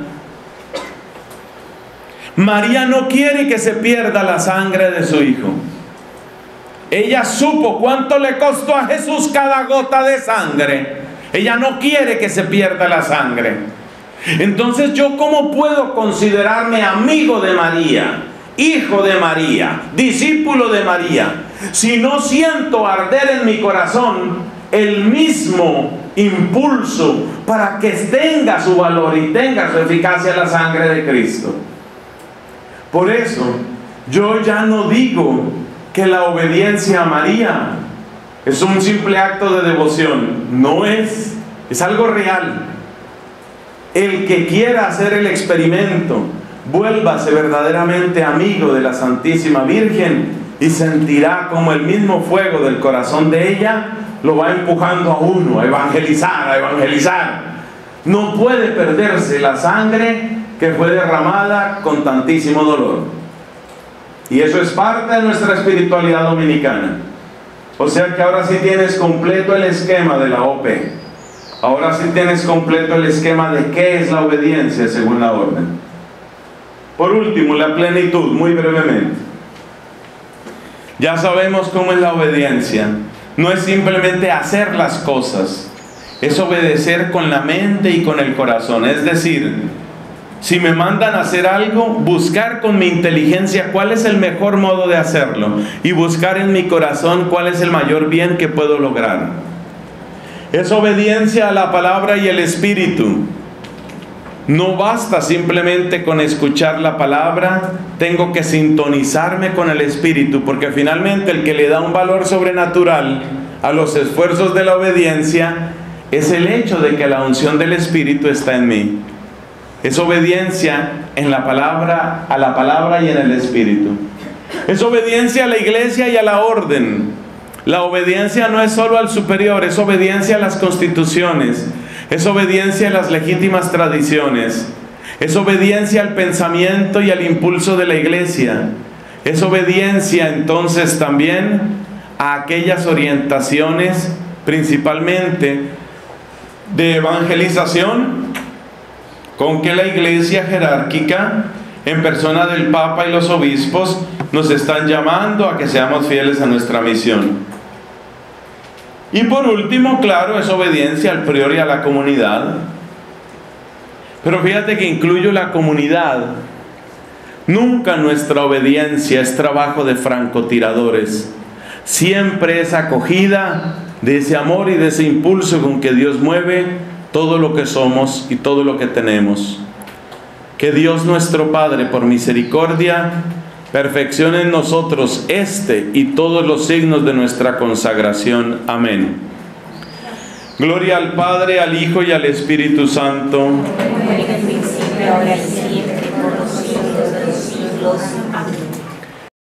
María no quiere que se pierda la sangre de su hijo. Ella supo cuánto le costó a Jesús cada gota de sangre. Ella no quiere que se pierda la sangre. Entonces, ¿yo cómo puedo considerarme amigo de María, hijo de María, discípulo de María, si no siento arder en mi corazón el mismo impulso para que tenga su valor y tenga su eficacia la sangre de Cristo. Por eso, yo ya no digo que la obediencia a María es un simple acto de devoción. No es, es algo real. El que quiera hacer el experimento, vuélvase verdaderamente amigo de la Santísima Virgen y sentirá como el mismo fuego del corazón de ella lo va empujando a uno a evangelizar, a evangelizar. No puede perderse la sangre que fue derramada con tantísimo dolor. Y eso es parte de nuestra espiritualidad dominicana. O sea que ahora sí tienes completo el esquema de la O P. Ahora sí tienes completo el esquema de qué es la obediencia según la orden. Por último, la plenitud, muy brevemente. Ya sabemos cómo es la obediencia. No es simplemente hacer las cosas, es obedecer con la mente y con el corazón. Es decir, si me mandan a hacer algo, buscar con mi inteligencia cuál es el mejor modo de hacerlo y buscar en mi corazón cuál es el mayor bien que puedo lograr. Es obediencia a la palabra y el Espíritu. No basta simplemente con escuchar la palabra, tengo que sintonizarme con el Espíritu, porque finalmente el que le da un valor sobrenatural a los esfuerzos de la obediencia es el hecho de que la unción del Espíritu está en mí. Es obediencia en la palabra, a la palabra y en el Espíritu. Es obediencia a la iglesia y a la orden. La obediencia no es solo al superior, es obediencia a las constituciones, es obediencia a las legítimas tradiciones, es obediencia al pensamiento y al impulso de la iglesia, es obediencia entonces también a aquellas orientaciones, principalmente de evangelización, con que la iglesia jerárquica, en persona del Papa y los obispos, nos están llamando a que seamos fieles a nuestra misión. Y por último, claro, es obediencia al prior y a la comunidad. Pero fíjate que incluyo la comunidad. Nunca nuestra obediencia es trabajo de francotiradores. Siempre es acogida de ese amor y de ese impulso con que Dios mueve todo lo que somos y todo lo que tenemos. Que Dios nuestro Padre, por misericordia, perfeccione en nosotros este y todos los signos de nuestra consagración. Amén. Gloria al Padre, al Hijo y al Espíritu Santo. Como en el principio, ahora y siempre, por los siglos de los siglos.